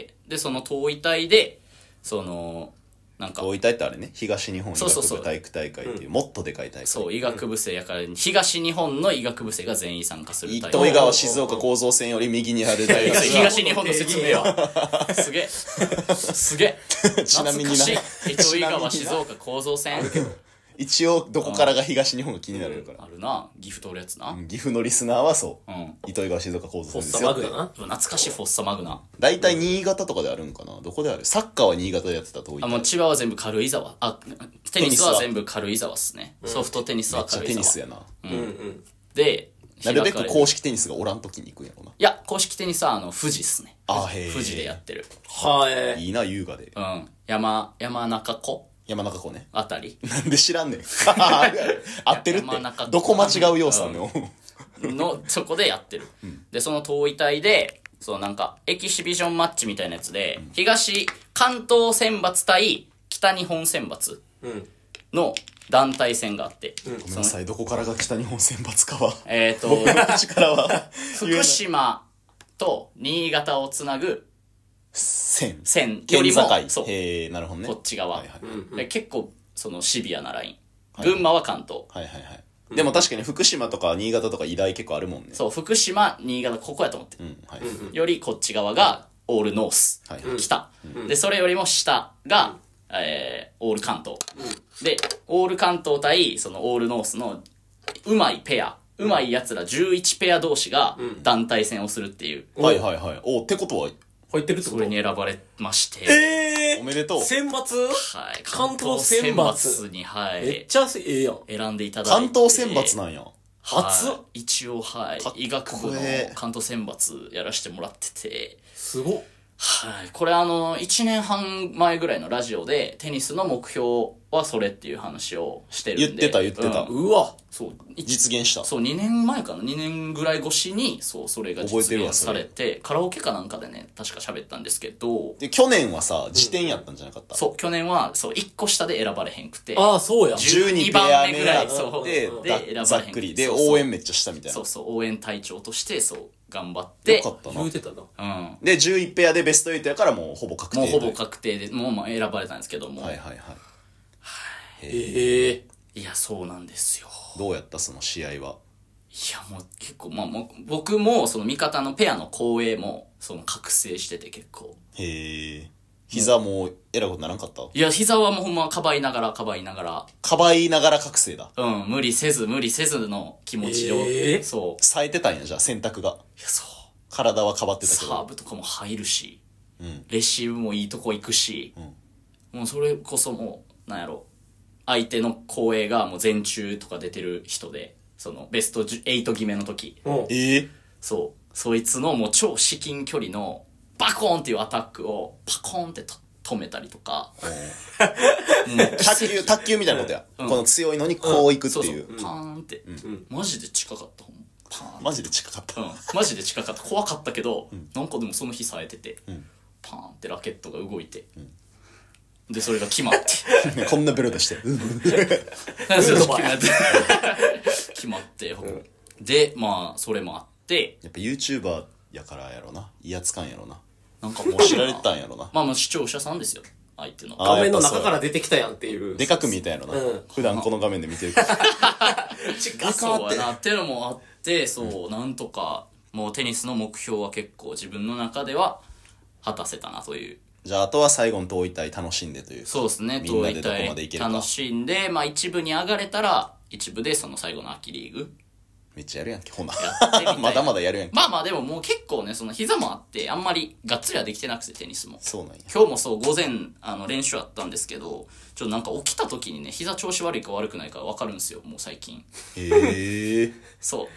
で、その東医大で、その、なんか。 東医大ってあれね、東日本医学部体育大会っていう、もっとでかい大会。 そう、医学部生やから、東日本の医学部生が全員参加する大会。 糸魚川静岡構造線より右にある大学。 東日本の説明は。すげえ。すげえ。 ちなみにな。 糸魚川静岡構造線。 一応、どこからが東日本が気になるから。 あるな。岐阜通るやつな。 岐阜のリスナーはそう。糸魚川静岡構造線ですよ。 フォッサマグナな。 懐かしいフォッサマグナ。 大体新潟とかであるんかな。どこである？サッカーは新潟でやってたと。 あ、もう千葉は全部軽井沢。あ、テニスは全部軽井沢っすね。ソフトテニスは軽井沢。 めっちゃテニスやな。 うんうん。で、 なるべく公式テニスがおらんときに行くんやろな。 いや、公式テニスはあの、富士っすね。 あ、へえ。 富士でやってる。 はい。いいな、優雅で。 うん。山、山中湖山中湖ね。 あたり。 なんで知らんねん。合ってるって。どこ間違う要素のの、そこでやってる。うん、で、その東医大で、そうなんか、エキシビジョンマッチみたいなやつで、うん、東、関東選抜対北日本選抜の団体戦があって。 うん、ごめんなさい、どこからが北日本選抜かは。 えっと、 僕の口からは。 福島と新潟をつなぐ、 線。 線よりも、 そう。へえ、なるほどね。 こっち側。はいはい、で結構、そのシビアなライン。はい、群馬は関東。 はいはいはい。うん、でも確かに福島とか新潟とか医大結構あるもんね。 そう、福島、新潟、ここやと思って。うんはい、よりこっち側が、オールノース。はいはい、北、うん。で、それよりも下が、うん、えー、オール関東、うん。で、オール関東対、そのオールノースの、うまいペア。うまい奴らじゅういちペア同士が団体戦をするっていう。 うん、はいはいはい。おってことは、 入ってるってこと？ それに選ばれまして。 ええー、 おめでとう。 選抜？ はい。 関東選抜に、はい。 めっちゃええやん。 選んでいただいて。 関東選抜なんや。 初、 はい、一応、はい。医学部の関東選抜やらせてもらってて。 すごっ。 はい。これあの、一年半前ぐらいのラジオで、テニスの目標はそれっていう話をしてるんで。 言ってた言ってた。 うん、うわそう。 実現した。 そう、にねんまえかな。にねんぐらい越しに、そう、それが実現されて、カラオケかなんかでね、確か喋ったんですけど。 で、去年はさ、時点やったんじゃなかった、うん、 そう、去年は、そう、いっこ下で選ばれへんくて。 ああ、そうや。 じゅうにばんめぐらい、そう、で、 で、選ばれへんざっくり。で、応援めっちゃしたみたいな。 そうそう、応援隊長として、そう、頑張って。 よかったな。 言うてたな。 うん。 で、じゅういちペアでベストエイトやからもうほぼ確定。 もうほぼ確定で、もう選ばれたんですけども。 はいはいはい。 へえ。 いや、そうなんですよ。 どうやったその試合は。いや、もう結構、まあ、もう僕も、その味方のペアの後衛も、その覚醒してて結構。 へえ。膝もう、えらいことならんかった？ いや、膝はもうほんまかばいながら、かばいながら。 かばいながら覚醒だ。 うん、無理せず、無理せずの気持ちを。 えー、 そう。 冴えてたんや、じゃあ、選択が。いや、 そう。 体はかばってたけど。 サーブとかも入るし、 うん、 レシーブもいいとこ行くし、うん、もうそれこそもう、なんやろ。相手の後衛がもう全中とか出てる人で、そのベストはち決めの時。 えー、 そう。そいつのもう超至近距離のバコーンっていうアタックをパコーンってと止めたりとか。 卓球、卓球みたいなことや。うん、この強いのにこう行くっていう。 うん、そうそうパーンって、うん。マジで近かった。パーン。 マジで近かった。 うん。マジで近かった。怖かったけど、うん、なんかでもその日冴えてて、うん、パーンってラケットが動いて、うんで、それが決まって。 こんなベロ出して。 決まって。で、まあ、それもあって。 やっぱ YouTuber やからやろな。威圧感やろな。 なんかもう知られてたんやろな。 まあまあ視聴者さんですよ。相手の。 画面の中から出てきたやんっていう。 でかく見たやろな。うん、普段この画面で見てるから。 そうやなっていうのもあって、そう、うん、なんとか、もうテニスの目標は結構自分の中では果たせたなという。 じゃあ、あとは最後の東医大楽しんでというか。 そうですね、東医大楽しんで、まあ一部に上がれたら、一部でその最後の秋リーグめっちゃやるやんけほなやってみたいまだまだやるやんけ。 まあまあでももう結構ね、その膝もあって、あんまりがっつりはできてなくて、テニスも。 そうなんや。 今日もそう、午前、あの、練習あったんですけど、ちょっとなんか起きた時にね、膝調子悪いか悪くないか分かるんですよ、もう最近。 へえー。 そう。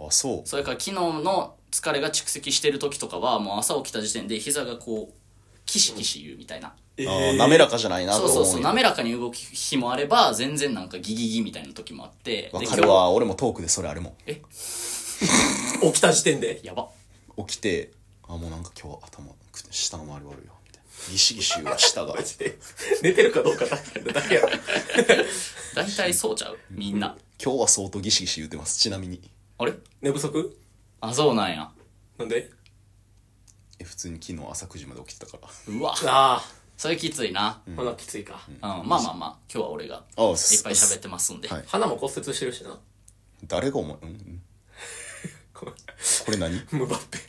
あ、そう。 それから昨日の疲れが蓄積してる時とかは、もう朝起きた時点で膝がこう、キシキシ言うみたいな。 えー、滑らかじゃないなと思う。 そうそうそう、滑らかに動く日もあれば、全然なんかギギギみたいな時もあって。 わかるわ、俺もトークでそれあるもん。 え起きた時点でやば。 起きて、あ、もうなんか今日頭、下の周り悪いよ、みたいな。ギシギシ言うわ、下が。 寝てるかどうかだけやろ。 大体そうちゃうみんな。 今日は相当ギシギシ言ってます、ちなみに。 あれ寝不足あ、そうなんや。 なんでえ、普通に昨日朝くじまで起きてたから。 うわ。 ああ。 それきついな。 うん、ほなきついか。 うん、まあまあまあ、今日は俺がいっぱい喋ってますんで。 はい、 鼻も骨折してるしな。 誰がお前、うん、これ何ムバッペ。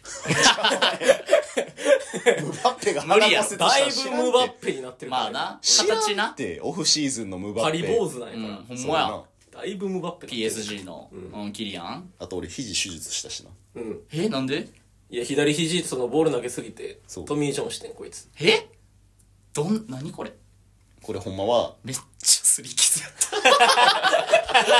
ムバッペが無理や。 だいぶムバッペになってるまあな。形な。 ってオフシーズンのムバッペ。 パリ坊主なんやから。うん、 ほんまや。 だいぶムバッペ。 ピーエスジー の、うん、キリアン。 あと俺肘手術したしな。 うん。 え、なんでいや、左肘そのボール投げすぎて、トミー・ジョンしてん、こいつ。 えどん、何これこれほんまは、 めっちゃすり傷やった。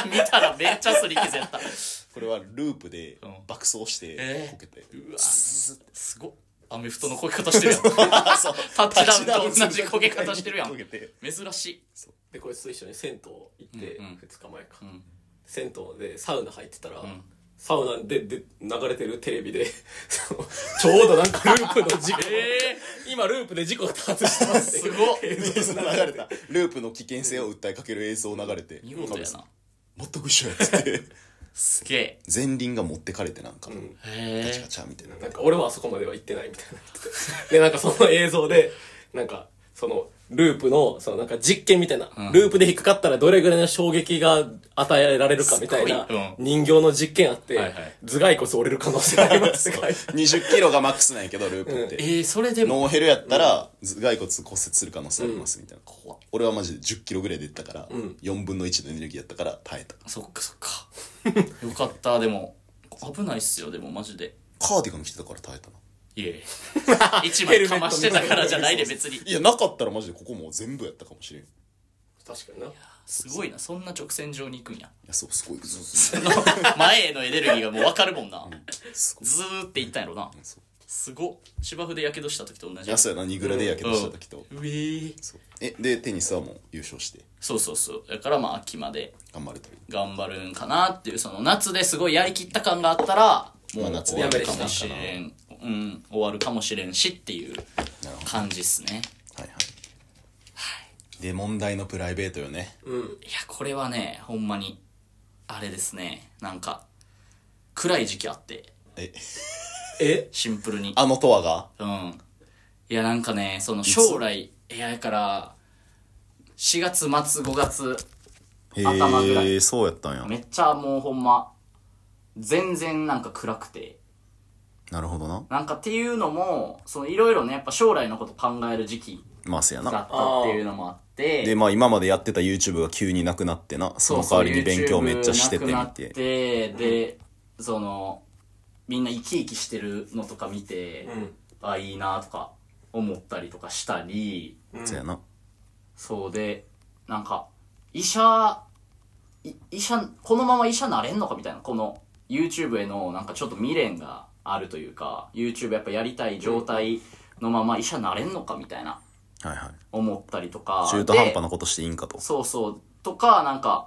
見たらめっちゃすり傷やった。 これはループで爆走してこけて。 うわ、すごっ。アメフトのこけ方してるやん。タッチダウンと同じこけ方してるやん。珍しい。 で、こいつと一緒に銭湯行って、ふつかまえか。銭湯でサウナ入ってたら、サウナでで流れてるテレビでちょうどなんかループの事故、えー、今ループで事故が多発してますすごっ映像流れたループの危険性を訴えかける映像流れて見事やな全く一緒やってすげえ前輪が持ってかれてなんか、うん、 ガチャガチャみたいななんか俺はあそこまでは行ってないみたいなでなんかその映像でなんかそのループのそのなんか実験みたいな、うん、ループで引っかかったらどれぐらいの衝撃が与えられるかみたいな人形の実験あって、はいはい、頭蓋骨折れる可能性ありますにじゅっキロがマックスなんやけどループって、 うん、えー、それでもノーヘルやったら頭蓋骨骨折する可能性ありますみたいな、うん、俺はマジでじゅっキロぐらいでいったから、うん、よんぶんのいちのエネルギーやったから耐えた。 そっかそっかよかったでも危ないっすよでもマジでカーディガン着てたから耐えたな。 いえ一枚かましてたからじゃないで別にいやなかったらマジでここもう全部やったかもしれん。 確かにな。 すごいなそんな直線上に行くんや。いやそうすごいずっと前へのエネルギーがもう分かるもんな、うん、ずーっていったんやろな、うん、すごっ。芝生でやけどした時と同じ。 いやそうやなにぐらでやけどした時と、 うん、うえーえでテニスはもう優勝してそうそうそうだからまあ秋まで頑張るという頑張るんかなっていうその夏ですごいやりきった感があったらもう終わるかもしれん、うん、終わるかもしれんしっていう感じっすね。 はいはい、はい、で問題のプライベートよね。 うん、いやこれはねほんまにあれですねなんか暗い時期あってええシンプルにあのとわがうんいやなんかねその将来いやだからしがつ末ごがつ頭ぐらいへえそうやったんや。 めっちゃもうほんま全然なんか暗くてなるほどな。 なんかっていうのもいろいろねやっぱ将来のこと考える時期まあせやなだったっていうのもあってでまあ今までやってた YouTube が急になくなってなその代わりに勉強めっちゃしててみてなくなってでそのみんな生き生きしてるのとか見て、うん、あいいなとか思ったりとかしたり、 うん、そうやなそうでなんか医者医者このまま医者なれんのかみたいなこの YouTube へのなんかちょっと未練があるというか YouTube やっぱやりたい状態のまま医者なれんのかみたいなはいはい思ったりとか中途半端なことしていいんかとそうそうとかなんか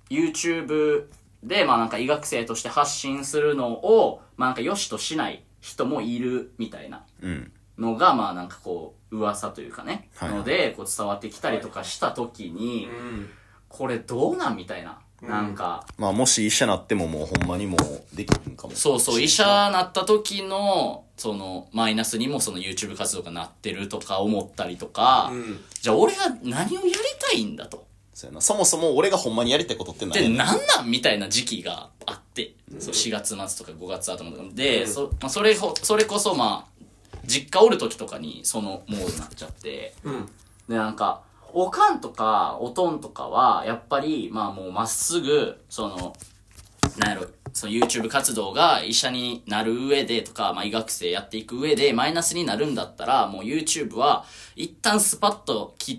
YouTube でまあなんか医学生として発信するのをまあなんか良しとしない人もいるみたいなのが、うん、まあなんかこう噂というかね、はいはい、のでこう伝わってきたりとかした時に、はいうん、これどうなんみたいな、うん、なんかまあもし医者なってももうほんまにもうできるんかもそうそう医者なった時のそのマイナスにもその YouTube 活動がなってるとか思ったりとか、うん、じゃあ俺が何をやりたいんだとそうやなそもそも俺がほんまにやりたいことって何でなんなんみたいな時期があって、うん、そうしがつ末とかごがつ頭とかで、うん そ, まあ、そ, れそれこそまあ実家おる時とかにそのモードになっちゃって、うん、でなんかおかんとかおとんとかはやっぱりまあもうまっすぐそのなんやろその YouTube 活動が医者になる上でとか、まあ、医学生やっていく上でマイナスになるんだったら、もう YouTube は一旦スパッと切って、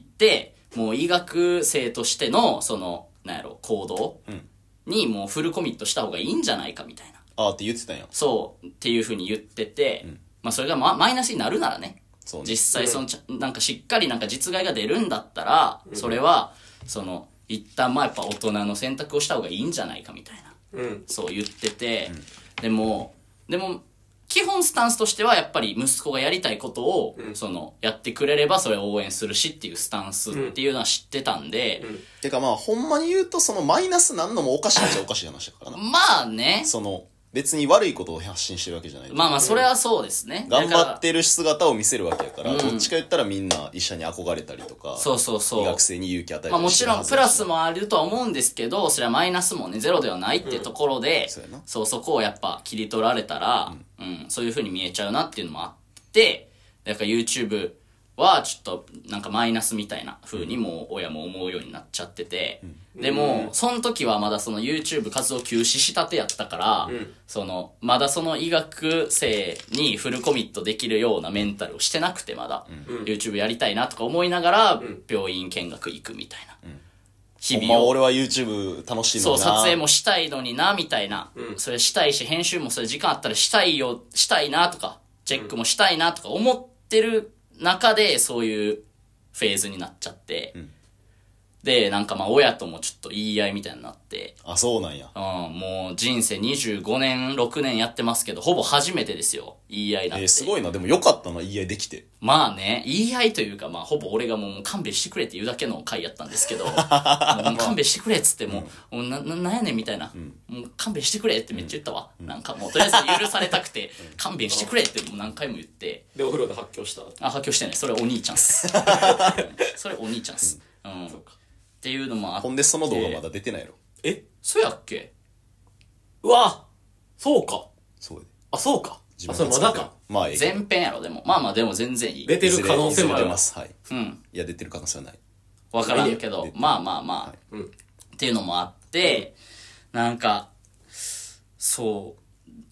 もう医学生としての、その、なんやろ、行動にもうフルコミットした方がいいんじゃないかみたいな。 あーって言ってたんや。 そう、っていう風に言ってて、うん、まあそれが、ま、マイナスになるならね、そうね、実際その、なんかしっかりなんか実害が出るんだったら、それは、その、一旦まあやっぱ大人の選択をした方がいいんじゃないかみたいな。うん、そう言ってて、うん、でも、でも、基本スタンスとしてはやっぱり息子がやりたいことを、うん、その、やってくれればそれを応援するしっていうスタンスっていうのは知ってたんで。 うんうん、てかまあ、ほんまに言うとそのマイナスなんのもおかしいっちゃおかしい話だからな。 まあね。 その、別に悪いことを発信してるわけじゃない。 まあまあ、それはそうですね。 頑張ってる姿を見せるわけやから、うん、どっちか言ったらみんな医者に憧れたりとか、 そうそうそう。 医学生に勇気与えたりとか。 まあもちろんプラスもあるとは思うんですけど、それはマイナスもね、ゼロではないっていうところで、うん、そうやな。そう、そこをやっぱ切り取られたら、うん、うん、そういう風に見えちゃうなっていうのもあって、だから YouTube はちょっとなんかマイナスみたいな風にもう親も思うようになっちゃってて、うんでも、その時はまだその YouTube 活動休止したてやったから、うん、その、まだその医学生にフルコミットできるようなメンタルをしてなくてまだ、うん、YouTube やりたいなとか思いながら、うん、病院見学行くみたいな。うん、 日々を。ほんま俺は YouTube 楽しいのにな。 そう、撮影もしたいのにな、みたいな。うん、それしたいし、編集もそれ時間あったらしたいよ、したいなとか、チェックもしたいなとか思ってる中で、そういうフェーズになっちゃって、うんで、なんかまあ親ともちょっと言い合いみたいになって。 あ、そうなんや。 うん、もう人生にじゅうごねん、ろくねんやってますけど、ほぼ初めてですよ。言い合いなんて。 えー、すごいな。でもよかったな、言い合いできて。 まあね、言い合いというか、まあほぼ俺がもう勘弁してくれって言うだけの回やったんですけど、もう勘弁してくれっつってもう、うん、もうな、な、なんやねんみたいな、うん、もう勘弁してくれってめっちゃ言ったわ。うん、なんかもうとりあえず許されたくて、うん、勘弁してくれってもう何回も言って。 で、お風呂で発狂した。 あ、発狂してない。それお兄ちゃんっす。それお兄ちゃんっす。うん。うん、そうかっていうのもあって。 ほんでその動画まだ出てないの？ えそうやっけ？ うわそうか。 そうやで。 あ、そうか。あ、それまだか。 まあ、 前編やろ、でも。まあまあ、でも全然いい。 出てる可能性もあります。はい。うん。いや、出てる可能性はない。 わからんけど、まあまあまあ、はい、うん。っていうのもあって、うん、なんか、そう、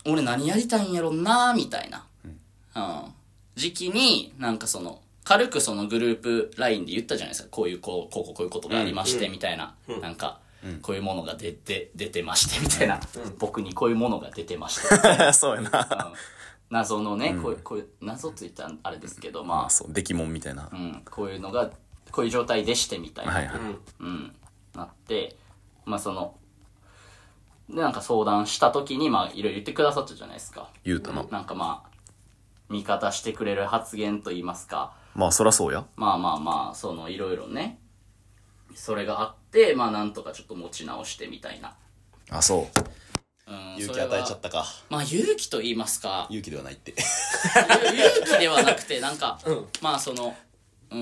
俺何やりたいんやろなみたいな。うん。うん。時期に、なんかその、軽くそのグループ ライン で言ったじゃないですか。こういう、こう、こう、こういうことがありまして、みたいな。うん、なんか、うん、こういうものが出て、出てまして、みたいな。うん、僕にこういうものが出てまして。 そうやな。 うん、謎のね、うん、こういう、こういう、謎って言ったらあれですけど、まあ。 そう、出来物みたいな。 うん。こういうのが、こういう状態でして、みたいな。はいはい。うん。なって、まあその、で、なんか相談した時に、まあ、いろいろ言ってくださったじゃないですか。 言うたな。 なんかまあ、味方してくれる発言と言いますか。 まあそらそうや。 まあまあまあ、そのいろいろね、それがあって、まあなんとかちょっと持ち直してみたいな。 あ、そう。うん、勇気与えちゃったか。 まあ勇気と言いますか。 勇気ではないって。 勇気ではなくて、なんか、うん、まあその、うん、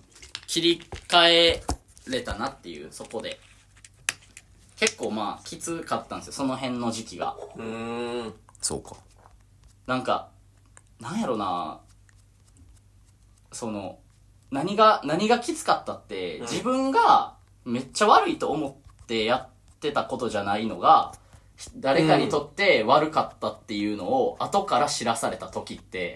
切り替えれたなっていう、そこで。結構まあきつかったんですよ、その辺の時期が。 うーん、そうか。 なんか、なんやろなその、何が、何がきつかったって、うん、自分がめっちゃ悪いと思ってやってたことじゃないのが、誰かにとって悪かったっていうのを後から知らされた時って、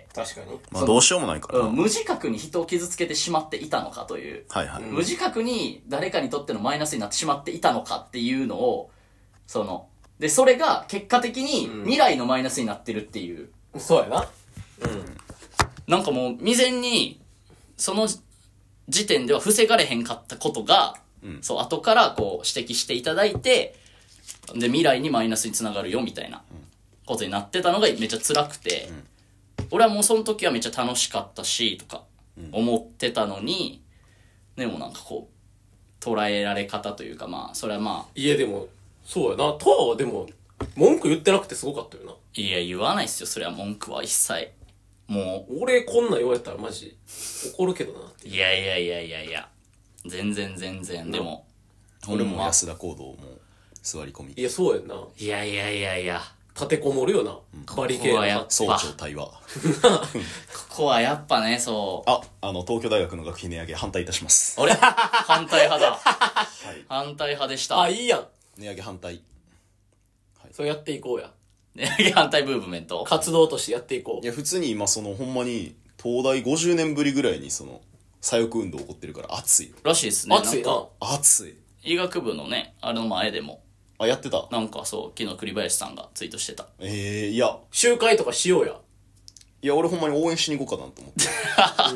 確かに。 まあどうしようもないからな、 うん。無自覚に人を傷つけてしまっていたのかという。はいはい。無自覚に誰かにとってのマイナスになってしまっていたのかっていうのを、その、で、それが結果的に未来のマイナスになってるっていう。 うん、そうやな。うん。 なんかもう未然に、その時点では防がれへんかったことが、うん、そう、後からこう指摘していただいて、で、未来にマイナスにつながるよみたいなことになってたのがめっちゃ辛くて、うん、俺はもうその時はめっちゃ楽しかったし、とか思ってたのに、でもなんかこう、捉えられ方というかまあ、それはまあ。 いやでも、そうやな。とはでも、文句言ってなくてすごかったよな。 いや、言わないっすよ、それは文句は一切。もう。俺こんなん言われたらマジ怒るけどなって。 いやいやいやいやいや。全然全然。でも。 俺も安田講堂も座り込み。 いや、そうやんな。 いやいやいやいや。 立てこもるよな。うん、バリケードやっぱ。 総長対話。ここはやっぱね、そう。 あ、あの、東京大学の学費値上げ反対いたします。 あれ反対派だ。はい。反対派でした。 あ、いいやん。 値上げ反対。はい。 そうやっていこうや。 値上げ反対ムーブメント。 活動としてやっていこう。 いや、普通に今、その、ほんまに、東大ごじゅうねんぶりぐらいに、その、左翼運動起こってるから熱い。 らしいですね。 熱いな。 なんか熱い。 医学部のね、あれの前でも、 あ、やってた。 なんかそう、昨日栗林さんがツイートしてた。 ええー、いや。 集会とかしようや。 いや、俺ほんまに応援しに行こうかなと思って。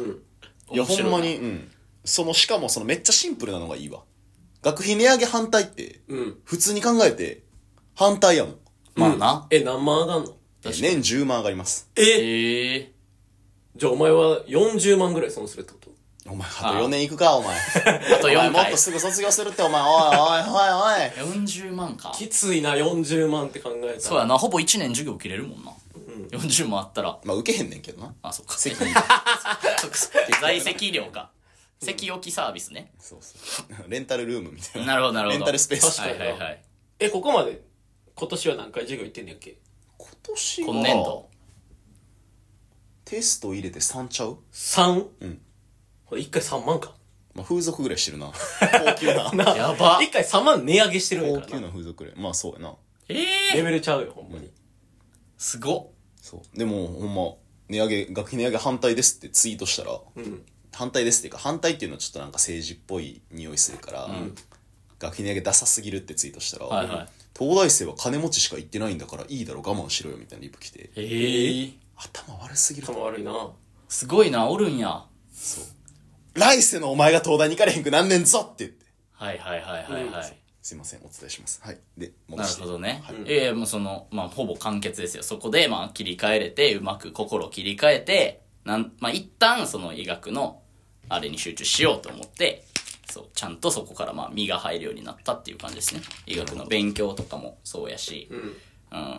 うん。いや、ほんまに、うん。その、しかもそのめっちゃシンプルなのがいいわ。学費値上げ反対って、うん。普通に考えて、反対やもん。 まあな。 え、何万上がんの？ 年じゅうまん上がります。 ええー。じゃあお前はよんじゅうまんぐらい損するってこと？ お前、あとよねん行くか、お前。 あとよんかい。 もっとすぐ卒業するって、お前、おいおいおいおい。よんじゅうまんか。 きついな、よんじゅうまんって考えたら。 そうやな、ほぼいちねん授業受けれるもんな。うん。よんじゅうまんあったら。 まあ、受けへんねんけどな。 あ、そっか。席在籍料か。席置きサービスね。 そうそう。レンタルルームみたいな。 なるほど、なるほど。 レンタルスペース。 確かに。はいはいはい。え、ここまで、今年は何回授業行ってんねやっけ？ 今年は。 今年度。 テスト入れてさんちゃう？ さん？ うん。 これいっかいさんまんか。 まあ、風俗ぐらいしてるな。高級な。 なやば。 いっかいさんまん値上げしてるんやからな。高級な風俗ぐらい。まあ、そうやな。 ええー。 レベルちゃうよ、ほんまに。 すごっ。 そう。でも、ほんま、値上げ、学費値上げ反対ですってツイートしたら、うん、反対ですっていうか、反対っていうのはちょっとなんか政治っぽい匂いするから、うん、学費値上げダサすぎるってツイートしたら、はいはい、東大生は金持ちしか行ってないんだからいいだろ我慢しろよみたいなリプ来て。 えー、 頭悪すぎる。 頭悪いな。 すごいな、おるんや。 そう。来世のお前が東大に行かれへんくなんねんぞって言って。 はいはいはいはいはい。うん、 すいません、お伝えします。はい。で、 戻して。なるほどね。はい、ええー、もうその、まあ、ほぼ完結ですよ。そこで、まあ、切り替えれて、うまく心を切り替えて、なん、まあ、一旦、その医学の、あれに集中しようと思って、そう、ちゃんとそこから、まあ、身が入るようになったっていう感じですね。医学の勉強とかもそうやし、うん、うん。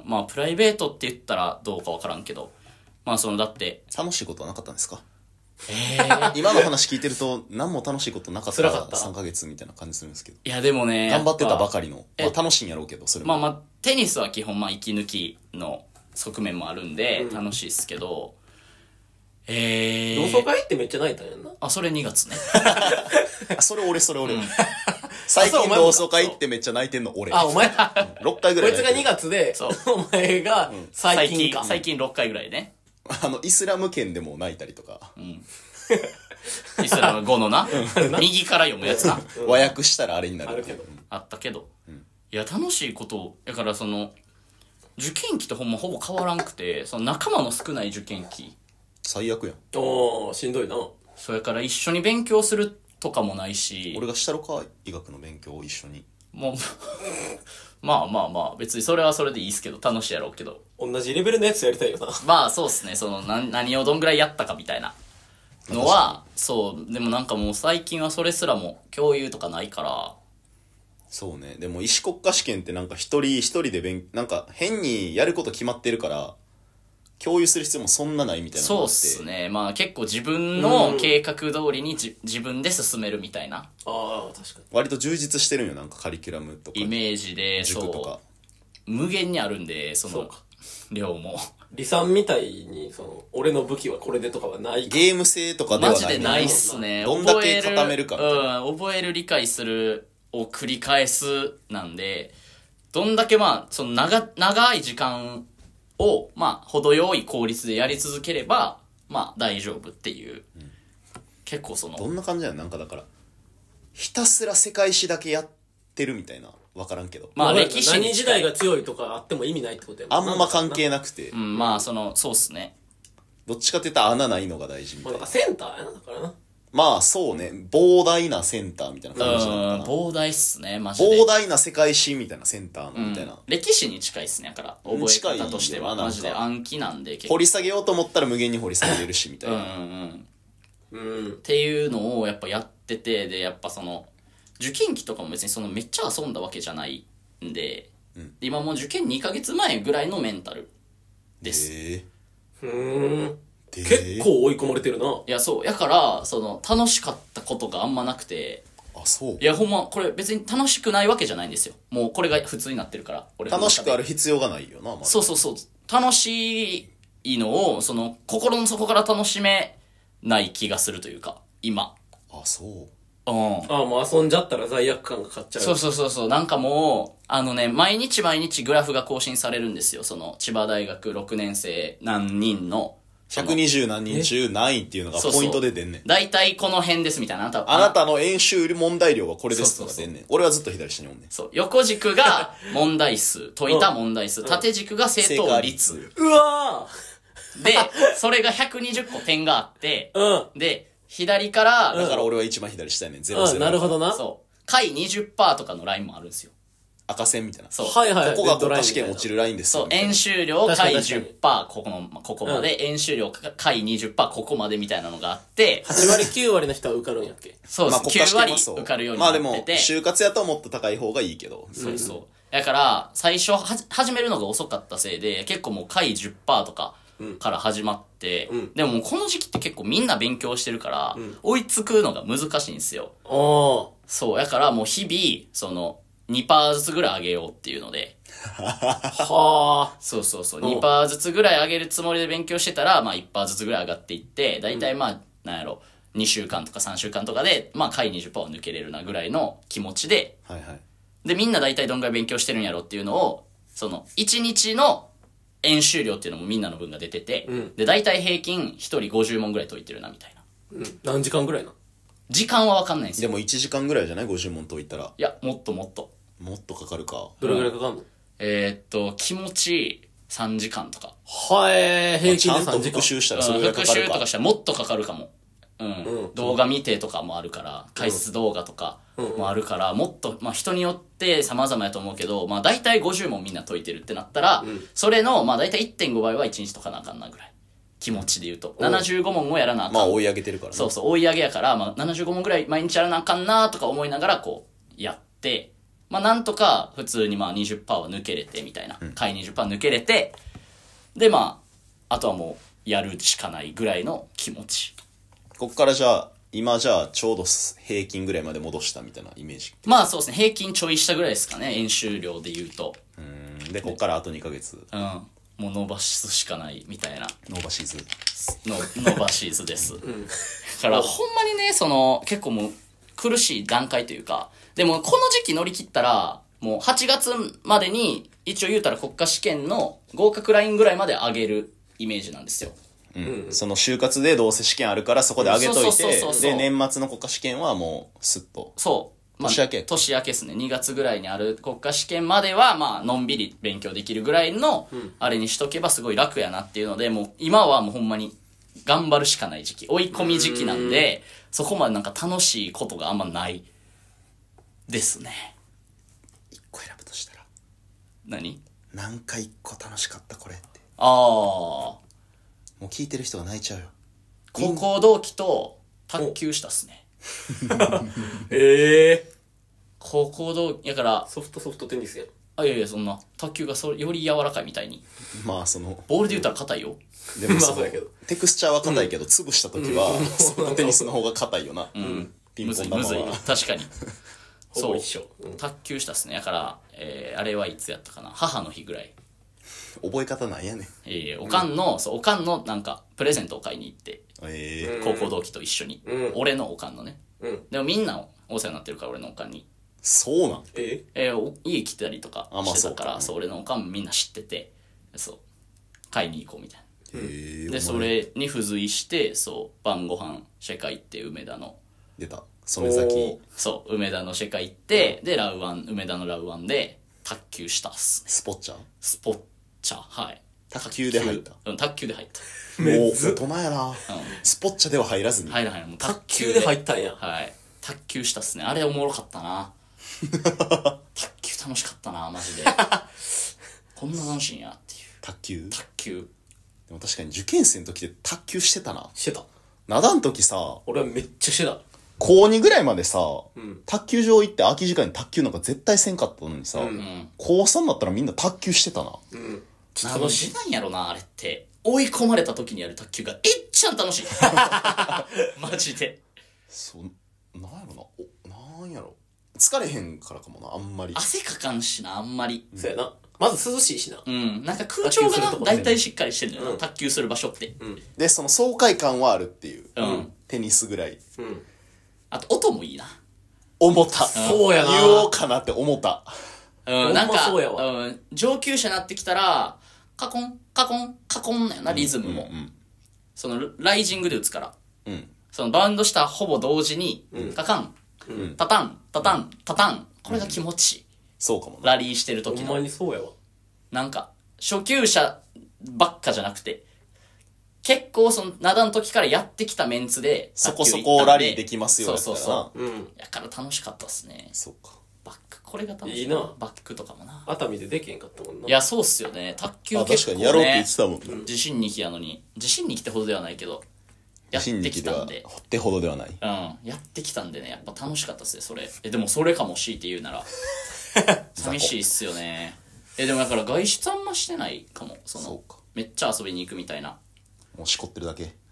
まあ、プライベートって言ったらどうかわからんけど、まあ、その、だって。 楽しいことはなかったんですか？ えー、 今の話聞いてると何も楽しいことなかったらさんかげつみたいな感じするんですけど。 いやでもね、 頑張ってたばかりの、まあ、楽しいんやろうけど、それもまあまあテニスは基本まあ息抜きの側面もあるんで楽しいっすけど、うん、えー、同窓会ってめっちゃ泣いたんやんな。 あ、それにがつね。 それ俺それ俺、うん、最近同窓会行ってめっちゃ泣いてんの俺。 あ、お前ろっかいぐらい。 こいつがにがつで、お前が最近か、 うん、最近ろっかいぐらいね。 あの、イスラム圏でも泣いたりとか。 うん。イスラムごのな。右から読むやつな。 和訳したらあれになる。 あるけど。 あったけど。うん、いや、楽しいことを、だからその、受験期とほんまほぼ変わらんくて、その仲間の少ない受験期。 最悪やん。 おー、しんどいな。 それから一緒に勉強するとかもないし。 俺がしたろか、医学の勉強を一緒に。 もう、まあまあまあ、別にそれはそれでいいっすけど、楽しいやろうけど。 同じレベルのやつやりたいよな。 まあそうっすね、その、な、何をどんぐらいやったかみたいなのは、そう、でもなんかもう最近はそれすらも共有とかないから。 そうね、でも医師国家試験ってなんか一人一人で勉、なんか変にやること決まってるから、共有する必要もそんなないみたいなのがあって。 そうっすね。まあ結構自分の計画通りにじ自分で進めるみたいな。 ああ、確かに。 割と充実してるんよ、なんかカリキュラムとか。 イメージで、 塾とか。 無限にあるんで、その、量も。 理算みたいに、その、俺の武器はこれでとかはない。 ゲーム性とかではない。 マジでないっすね。 どんだけ固めるか。 うん、覚える、理解するを繰り返すなんで、どんだけまあ、その長、長い時間を、まあ、程よい効率でやり続ければ、まあ、大丈夫っていう。うん、結構その。 どんな感じやんなんかだから、ひたすら世界史だけやってるみたいな。わからんけど。 まあ、歴史何時代が強いとかあっても意味ないってことやもん。あんま関係なくて。 うん、まあ、その、そうっすね。 どっちかって言ったら穴ないのが大事みたいな。 まあ、センターやな、だからな。 まあ、そうね。膨大なセンターみたいな感じなのかな。 膨大っすね、マジで。 膨大な世界史みたいなセンターのみたいな。うん、 歴史に近いっすね、だから。覚え方としては。マジで暗記なんで。 掘り下げようと思ったら無限に掘り下げれるし、みたいな。 うんうん。うん。っていうのをやっぱやってて、で、やっぱその、受験期とかも別にそのめっちゃ遊んだわけじゃないんで、うん、今もう受験にかげつまえぐらいのメンタルです。 へー。ーん。結構追い込まれてるな。 いや、そう。やから、その、楽しかったことがあんまなくて。 あ、そう。 いや、ほんま、これ別に楽しくないわけじゃないんですよ。もうこれが普通になってるから。 俺楽しくある必要がないよな、まず。そうそうそう。楽しいのを、その、心の底から楽しめない気がするというか、今。 あ、そう。 うん。 ああ、もう遊んじゃったら罪悪感が勝っちゃう。 そうそうそうそう。なんかもう、あのね、毎日毎日グラフが更新されるんですよ。その、千葉大学ろくねん生何人の。 ひゃくにじゅう何人中何位っていうのがポイントで出んねん。 大体この辺ですみたいな。あなたあなたの演習問題量はこれですとか出んねん。俺はずっと左下におんねん。 そう。横軸が問題数、解いた問題数。縦軸が正答率。 うわーで、それがひゃくにじゅっこ点があって、 うん。 で、左から、 だから俺は一番左下やねん。ゼロゼロ。 うん、なるほどな。 そう。解 にじゅっパーセント とかのラインもあるんですよ。 赤線みたいな。 そう。 はいはい。 ここが国家試験落ちるラインですよ。 そう。演習量解 じゅっパーセント、ここの、ここまで、うん、演習量解 にじゅっパーセント、ここまでみたいなのがあって、 はち割きゅう割の人は受かるんやっけ。 そうです。まあ、きゅう割受かるようになってて。 まあでも、就活やともっと高い方がいいけど。 そうそう。だから、最初は、始めるのが遅かったせいで、結構もう解 じゅっパーセント とか、から始まって、うん、でももうこの時期って結構みんな勉強してるから、うん、追いつくのが難しいんですよ。そう。だからもう日々、その、にパーセント ずつぐらい上げようっていうので。はあ。そうそうそう。にパーセント ずつぐらい上げるつもりで勉強してたら、まあいちパーセント ずつぐらい上がっていって、だいたいまあ、なんやろ、にしゅうかんとかさんしゅうかんとかで、まあ解 にじゅっパーセント を抜けれるなぐらいの気持ちで、 はいはい。 で、みんなだいたいどんぐらい勉強してるんやろっていうのを、その、いちにちの演習量っていうのもみんなの分が出てて、うん、で、だいたい平均ひとりごじゅう問ぐらい解いてるなみたいな。 うん。何時間ぐらいな？ 時間はわかんないんですよ。 でもいちじかんぐらいじゃない ?ごじゅう問解いたら。 いや、もっともっと。 もっとかかるか。 どれぐらいかかるの？うん、 えー、っと、気持ちさんじかんとか。 はえー、平均でさんじかん。 ちゃんと復習したらそれぐらいかかるか。 復習とかしたらもっとかかるかも。うん。うん、動画見てとかもあるから、解説動画とかもあるから、うん、もっと、まあ人によって様々やと思うけど、まあ大体ごじゅう問みんな解いてるってなったら、うん、それの、まあ大体 いってんご 倍はいちにち解かなあかんなぐらい。気持ちで言うと。ななじゅうご問をやらなあかん。 まあ追い上げてるからね。 そうそう、追い上げやから、まあななじゅうご問ぐらい毎日やらなあかんなとか思いながらこう、やって、まあなんとか普通にまあ にじゅっパーセント は抜けれてみたいな。うん、回 にじゅっパーセント 抜けれて、でまあ、あとはもうやるしかないぐらいの気持ち。 こっからじゃあ、今じゃあちょうど平均ぐらいまで戻したみたいなイメージ。 まあそうですね。平均ちょいしたぐらいですかね。演習量で言うと。 うん。で、こっからあとにかげつ。 うん。もう伸ばすしかないみたいな。 伸ばしず。 の伸ばしずです。うん、だからほんまにね、その結構もう苦しい段階というか、でもこの時期乗り切ったら、もうはちがつまでに一応言うたら国家試験の合格ラインぐらいまで上げるイメージなんですよ。 うん。その就活でどうせ試験あるからそこで上げといて、で、年末の国家試験はもうスッと。 そう。まあ、 年明け年明けですね。にがつぐらいにある国家試験までは、まあ、のんびり勉強できるぐらいの、あれにしとけばすごい楽やなっていうので、もう、今はもうほんまに、頑張るしかない時期。追い込み時期なんで、そこまでなんか楽しいことがあんまない、ですね。 一個選ぶとしたら。 何？ 何回一個楽しかったこれって。 ああ。もう聞いてる人が泣いちゃうよ。 高校同期と、卓球したっすね。 ええー、 高校同期やからソフトソフトテニスやん。 あ、いやいや、そんな卓球がそより柔らかいみたいに。 まあそのボールで言ったら硬いよ。 でもそうやけどテクスチャーは硬いけど、うん、潰した時は、うん、ソフトテニスの方が硬いよな。うん、ピンポン玉はむずいむずい。確かに。 そう一緒、 うん、卓球したっすね。だから、えー、あれはいつやったかな、母の日ぐらい。 覚え方なんやねん。 ええー、おかんの、うん、そうおかんのなんかプレゼントを買いに行って、 えー、高校同期と一緒に、うん、俺のおかんのね。うん、でもみんなお世話になってるから、俺のおかんに。 そうなん？ ええー、家来たりとかしてたから、あ、まあ、そう、俺のおかんもみんな知ってて、そう、買いに行こうみたいな。へえ。で、それに付随して、そう、晩ご飯、シェカ行って、梅田の。 出た。染崎。 そう、梅田のシェカ行って、うん、で、ラウワン、梅田のラウワンで、卓球したっすね。 スポッチャー？ スポッチャー、はい。 卓球で入った。 うん、卓球で入った。 もう、大人やな、うん、スポッチャでは入らずに。 入らない。もう卓球で入ったんや。 はい。卓球したっすね。あれおもろかったな。卓球楽しかったな、マジで。こんな楽しいんやっていう。 卓球？ 卓球。 でも確かに受験生の時で卓球してたな。 してた。 灘の時さ、 俺はめっちゃしてた。 高にぐらいまでさ、うん、卓球場行って空き時間に卓球なんか絶対せんかったのにさ、うん、高さんになったらみんな卓球してたな。うん。 楽しいなんやろな、あれって。追い込まれた時にやる卓球がいっちゃん楽しい。マジで。 そう、なんやろな、お、なんやろ。疲れへんからかもな、あんまり。 汗かかんしな、あんまり。 うん、そうやな。まず涼しいしな。 うん。なんか空調がな、だいたいしっかりしてるのよな、うん、卓球する場所って。 うん、で、その爽快感はあるっていう。うん。テニスぐらい。うん。 あと音もいいな。 思った。 そうやな。 言おうかなって思った。 うん、なんか、 そうやわ。 うん、上級者になってきたら、カコン、カコン、カコンなんやな、リズムも。うんうんうん、その、ライジングで打つから。うん。その、バウンドしたほぼ同時に、うん、カカン、うん、タタン、タタン、タタン。これが気持ちいい。うん、 そうかもな。 ラリーしてる時の。 ほんまにそうやわ。 なんか、初級者ばっかじゃなくて、結構その、灘の時からやってきたメンツで、 そこそこラリーできますよ。 そうそうそう。うん。やから楽しかったっすね。 そうか。 バック、これが楽しい。 いいな。 バックとかもな。 熱海でできへんかったもんな。 いや、そうっすよね。卓球結構、ね、 確かにやろうって言ってたもん。 うん、自信にきやのに。自信にきってほどではないけど、やってきたんで。 ってほどではない。 うん。やってきたんでね、やっぱ楽しかったっすね、それ。え、でもそれかもしいって言うなら。寂しいっすよね。え、でもだから外出あんましてないかも。その、そうか。めっちゃ遊びに行くみたいな。 もうしこってるだけ。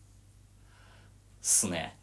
すね。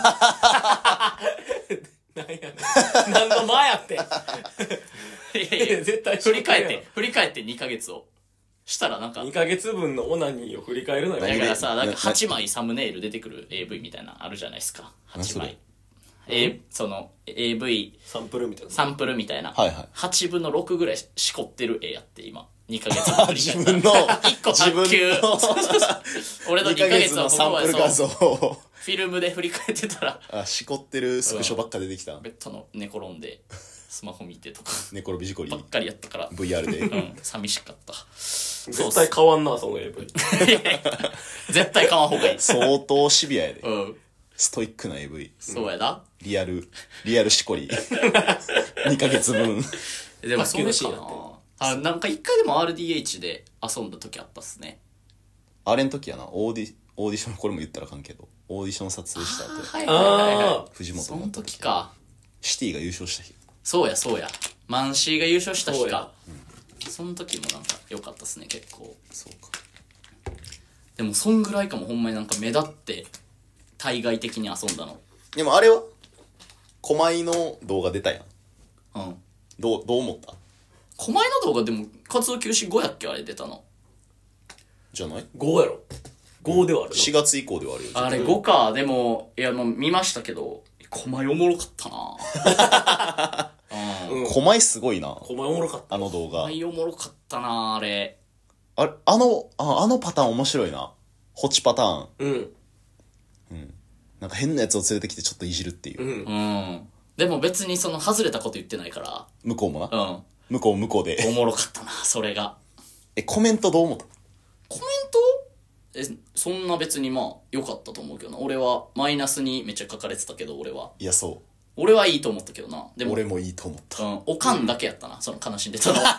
なんやねん。何の前やってん。いやいや、絶対振り返って、振り返ってにかげつを。したらなんか。 にかげつぶんのオナニーを振り返るのよ。 だからさ、なんかはちまいサムネイル出てくる エーブイ みたいなあるじゃないですか。はちまい。え、その エーブイ。 サンプルみたいな。 サンプルみたいな。 はいはい。 はちぶんのろくぐらいしこってる絵やって今。にかげつぶり自分の、 いっこ卓球。俺のにかげつのサンプル画像を。 フィルムで振り返ってたら。 あ、しこってるスクショばっか出てきた。 ベッドの寝転んで、スマホ見てとか。 寝転び事故り。 ばっかりやったから。 ブイアール で。 うん、寂しかった。 絶対変わんな、その エーブイ。 絶対変わんほうがいい。 相当シビアやで。 うん。 ストイックな エーブイ。 そうやな。 リアル、リアルしこり。にかげつぶん。 でもそうかな。あ、なんか一回でも アールディーエイチ で遊んだ時あったっすね。 あれの時やな、オーディ、オーディション、これも言ったらあかんけど、オーディション撮影した後。 はいはいはいはい。 藤本その時か。 シティが優勝した日。 そうやそうや。マンシーが優勝した日か。うん、その時もなんか良かったっすね、結構。 そうか。 でもそんぐらいかも、ほんまになんか目立って、対外的に遊んだの。 でもあれは狛江の動画出たやん。 うん。 どう、どう思った？ 狛江の動画でも活動休止ごやっけ、あれ出たの。 じゃない ?ご やろ。ごではあるな。 しがつ以降ではあるよ。 あれごか。でも、いやもう見ましたけど、狛江おもろかったなうん。狛江すごいな。 狛江おもろかった。 あの動画。 狛江おもろかったなあれ。 あれ、あの、ああのパターン面白いな。ホチパターン。 うん。 うん。なんか変なやつを連れてきてちょっといじるっていう。 うん。うん。でも別にその外れたこと言ってないから。 向こうもな。 うん。 向こう向こうで。 おもろかったな、それが。 え、コメントどう思った？ コメント？え、そんな別にまあ、良かったと思うけどな。俺は、マイナスにめっちゃ書かれてたけど、俺は。 いや、そう。 俺はいいと思ったけどな。でも。 俺もいいと思った。 うん。おかんだけやったな、その悲しんでたの。もうこん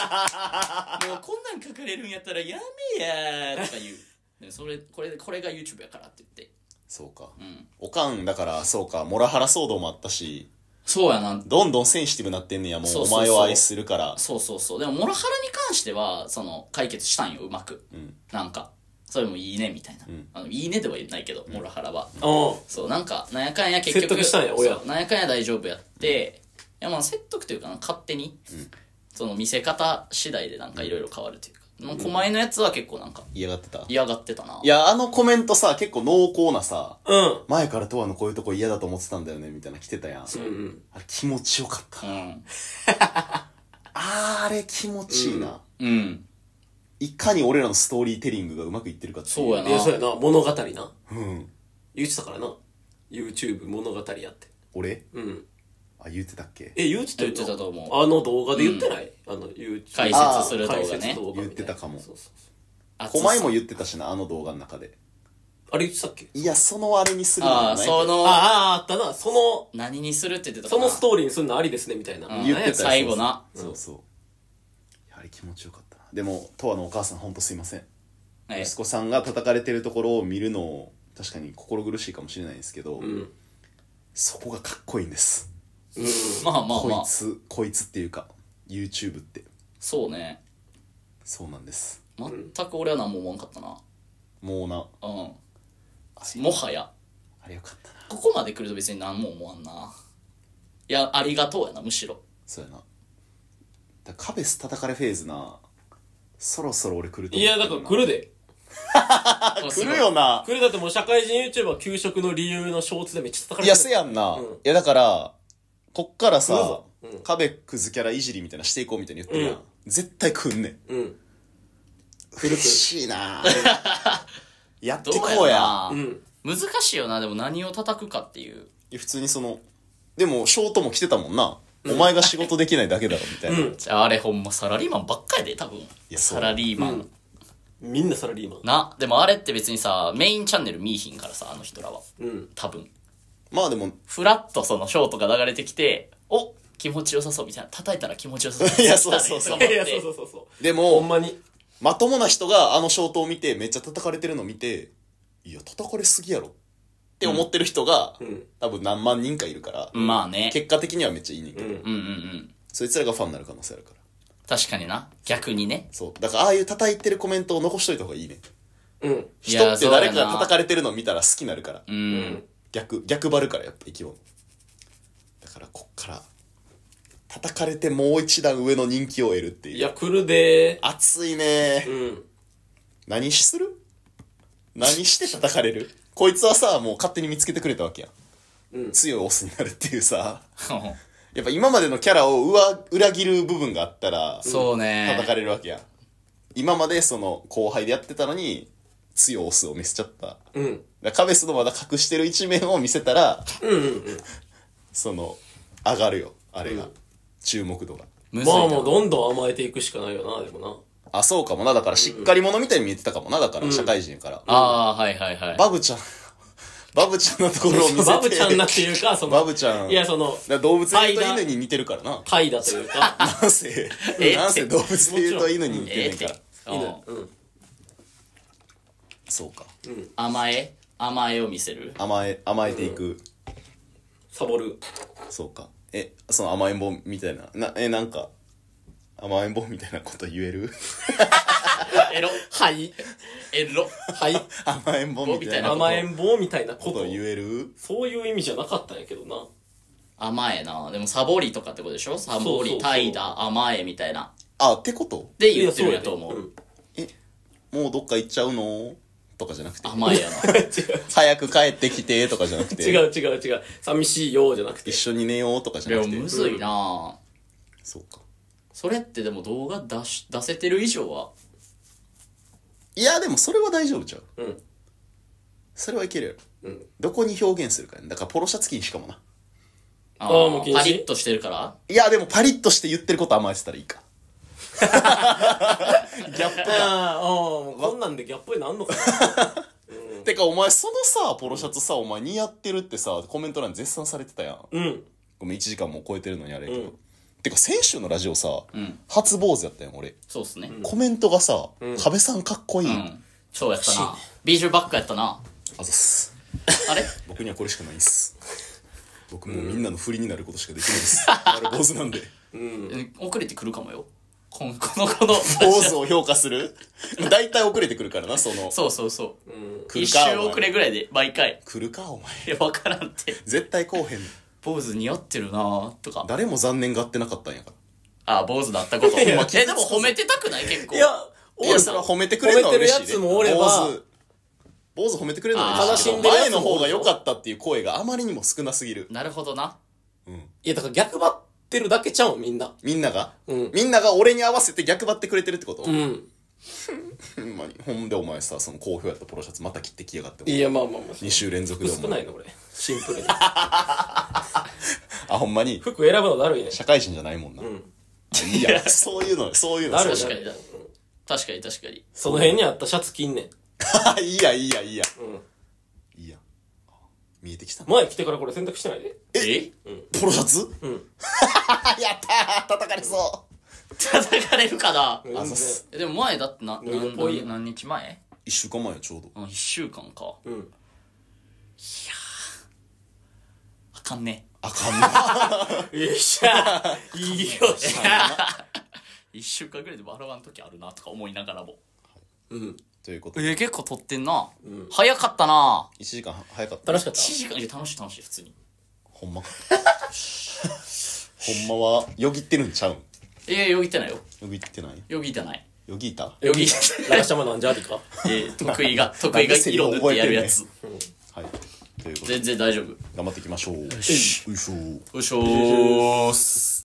なん書かれるんやったらやめやーとか言う。でそれ、これ、これが YouTube やからって言って。 そうか。 うん。 おかんだから、そうか、モラハラ騒動もあったし。 そうやな。 どんどんセンシティブなってんねや、もうお前を愛するから。 そうそうそう。でも、モラハラに関しては、その、解決したんよ、うまく。うん。なんか、それもいいね、みたいな。うん。あの、いいねでは言えないけど、モラハラは。 ああ。 そう、なんか、なんやかんや結局。 説得したんや、親。 なんやかんや大丈夫やって、いや、まあ、説得というかな、勝手に、うん、その、見せ方次第でなんかいろいろ変わるというか。もう狛江のやつは結構なんか嫌がってた嫌がってたな。 いや、あのコメントさ、結構濃厚なさ、 うん。 前からとわのこういうとこ嫌だと思ってたんだよね、みたいな来てたやん。 そう。うん、 あれ気持ちよかった。 うん。 あれ気持ちいいな。 うん。うん。 いかに俺らのストーリーテリングがうまくいってるかっていう。 そうやな。 いや、そうやな。物語な。 うん。 言ってたからな。YouTube 物語やって。 俺うん。 あ、言ってたっけ？ え、言ってた言ってたと思う。 あの動画で言ってない、うん、あの YouTube 解説する動画ね。 言ってたかも。 そうそうそう。 狛江も言ってたしな、あの動画の中で。 あれ言ってたっけ？ いや、そのあれにするのああ、その、 ああ、あったな。その、 何にするって言ってたかな。そのストーリーにするのありですね、みたいな。 うん、言ってた最後な。 そうそう。やはり気持ちよかったな。でも、とわのお母さんほんとすいません。息子さんが叩かれてるところを見るのを、確かに心苦しいかもしれないですけど、うん、そこがかっこいいんです。 うん、まあまあまあ。 こいつ、こいつっていうか、YouTube って。 そうね。 そうなんです。 全く俺は何も思わんかったな。 もうな。 うん。もはや。 あれよかったな。 ここまで来ると別に何も思わんな。いや、ありがとうやな、むしろ。 そうやな。だカベス叩かれフェーズな、そろそろ俺来ると思う。いや、だから来るで。 来るよな。 来る。だってもう社会人 YouTuber は給食の理由のショーツでめっちゃ叩かれてる。 いや、せやんな。うん、いや、だから、こっからさ、 うん、 壁クズキャラいじりみたいなしていこうみたいに言ってるやん。うん、絶対来んねん。うん。嬉しいなやってこうや。 うん。難しいよな、でも何を叩くかっていう。 いや、普通にその、でも、ショートも来てたもんな。お前が仕事できないだけだろ、みたいな。うん、 じゃあ、あれほんまサラリーマンばっかりで、多分。いや、サラリーマン。 うん、みんなサラリーマン。 な、でもあれって別にさ、メインチャンネル見いひんからさ、あの人らは。うん。多分。 まあでも、 フラッとそのショートが流れてきて、お気持ちよさそうみたいな。叩いたら気持ちよさそう。 いや、そうそうそう。 いや、そうそうそうそう。 でも、 ほんまに。 まともな人があのショートを見て、めっちゃ叩かれてるのを見て、いや、叩かれすぎやろ。って思ってる人が、うん、多分何万人かいるから、 まあね。 結果的にはめっちゃいいねんけど、うん、うんうんうんそいつらがファンになる可能性あるから。 確かにな。逆にね。 そう。だからああいう叩いてるコメントを残しといた方がいいね。うん。人って誰かが叩かれてるのを見たら好きになるから。うん。逆、逆張るからやっぱ生き物。だからこっから、叩かれてもう一段上の人気を得るっていう。 いや、来るでー。熱いねー。うん。何する何して叩かれるこいつはさ、もう勝手に見つけてくれたわけやん。うん。強いオスになるっていうさ。やっぱ今までのキャラを裏、裏切る部分があったら、 そうね。 叩かれるわけやん。今までその後輩でやってたのに、強いオスを見せちゃった。うん。だカベスのまだ隠してる一面を見せたら、うんうんうん。その、上がるよ。あれが。うん、注目度が。 まあもうどんどん甘えていくしかないよな、でもな。 あ、そうかもな。だからしっかり者みたいに見えてたかもな。だから、社会人から。うん、 ああ、はいはいはい。 バブちゃん。バブちゃんのところを見せて。 バブちゃんなっていうか、その。 バブちゃん。 いや、その。 動物で言うと犬に似てるからな。 タイだというか。 なんせ、なんせ動物で言うと犬に似てるから。犬。うん。そうか。 うん。甘え甘えを見せる甘え、甘えていく。 サボる。 そうか。え、その甘えん坊みたいな。な、え、なんか、甘えん坊みたいなこと言えるエロ。 はい。 エロ。 はい。 甘えん坊みたいなこと。 甘えん坊みたいなこと言えるそういう意味じゃなかったんやけどな。 甘えな。でもサボりとかってことでしょサボり、怠惰、甘えみたいな。 あ、ってことで言ってるやと思う。うん、 え、もうどっか行っちゃうのとかじゃなくて。 甘えやな。 早く帰ってきてとかじゃなくて。 違う違う違う。寂しいよじゃなくて。 一緒に寝ようとかじゃなくて。 いや、むずいな、うん、 そうか。 それってでも動画出し、出せてる以上は。 いや、でもそれは大丈夫ちゃう。うん。それはいけるよ。うん。どこに表現するかね。だからポロシャツ着にしかもな。 ああ、もうパリッとしてるからいや、でもパリッとして言ってること甘えてたらいいか。ギャップが。 ああ、もうこんなんでギャップになんのかな。 うん、てかお前そのさ、ポロシャツさ、お前似合ってるってさ、コメント欄絶賛されてたやん。うん。ごめん、いちじかんも超えてるのにあれやけど。うんてか先週のラジオさ、うん、初坊主やったやん俺。 そうっすね。 コメントがさ、うん、壁さんかっこいい。うん、 超やったな。ビージュバックやったな。 あざっす。 あれ僕にはこれしかないっす。僕もうみんなの振りになることしかできないです。あれ坊主なんで。 うん。遅れてくるかもよ。この、この、この。 坊主を評価する大体遅れてくるからな、その。 そうそうそう。うん、一周遅れぐらいで毎回。 来るか、お前。 いや、わからんって。 絶対こうへん。 坊主似合ってるなとか。 誰も残念がってなかったんやから。 ああ、坊主だったこと。え、でも褒めてたくない結構。 いや、いや、それは褒めてくれるのは嬉しい、ね。 褒めてるやつもおれば。 坊主褒めてくれるのは嬉しい。前の方が良かったっていう声があまりにも少なすぎる。 なるほどな。 うん。いや、だから逆張ってるだけちゃうみんな。 みんながうん。みんなが俺に合わせて逆張ってくれてるってことうん。ほんまに。ほんでお前さ、その好評やったポロシャツまた切ってきやがって。 いや、まあまあまあ。 に週連続でお前。 少ないの俺。シンプルに。 あ、ほんまに。 服選ぶのだるいね。 社会人じゃないもんな。うん。いいや、そういうの、そういうの。 確かに。確かに確かに。 その辺にあったシャツ着んねん。 いいや、いいや、いいや。うん。いいや。見えてきた。 前着てからこれ洗濯してないで。 えうん。ポロシャツうん。やったー叩かれそう。 叩かれるかなあざす。 でも前だってな、何、何日前一週間前よ、ちょうど。 あ、一週間か。うん。いやー。あかんね。 あかんね。よっしゃー。いいよっしゃー。一週間ぐらいで笑わん時あるなとか思いながらも。 うん。ということで。 えー、結構撮ってんな。うん。早かったな。 一時間早かった。 楽しかった。 一時間、いや楽しい楽しい、普通に。 ほんまか。ほんまは、よぎってるんちゃうんいや、よぎってないよ。 よぎってないよぎってない。 ヨギータヨギラガシャマのアンジャーディかえー、得意が得意が色塗ってやるやつ、 はいということで全然大丈夫頑張っていきましょうよしよいしょよいしょーす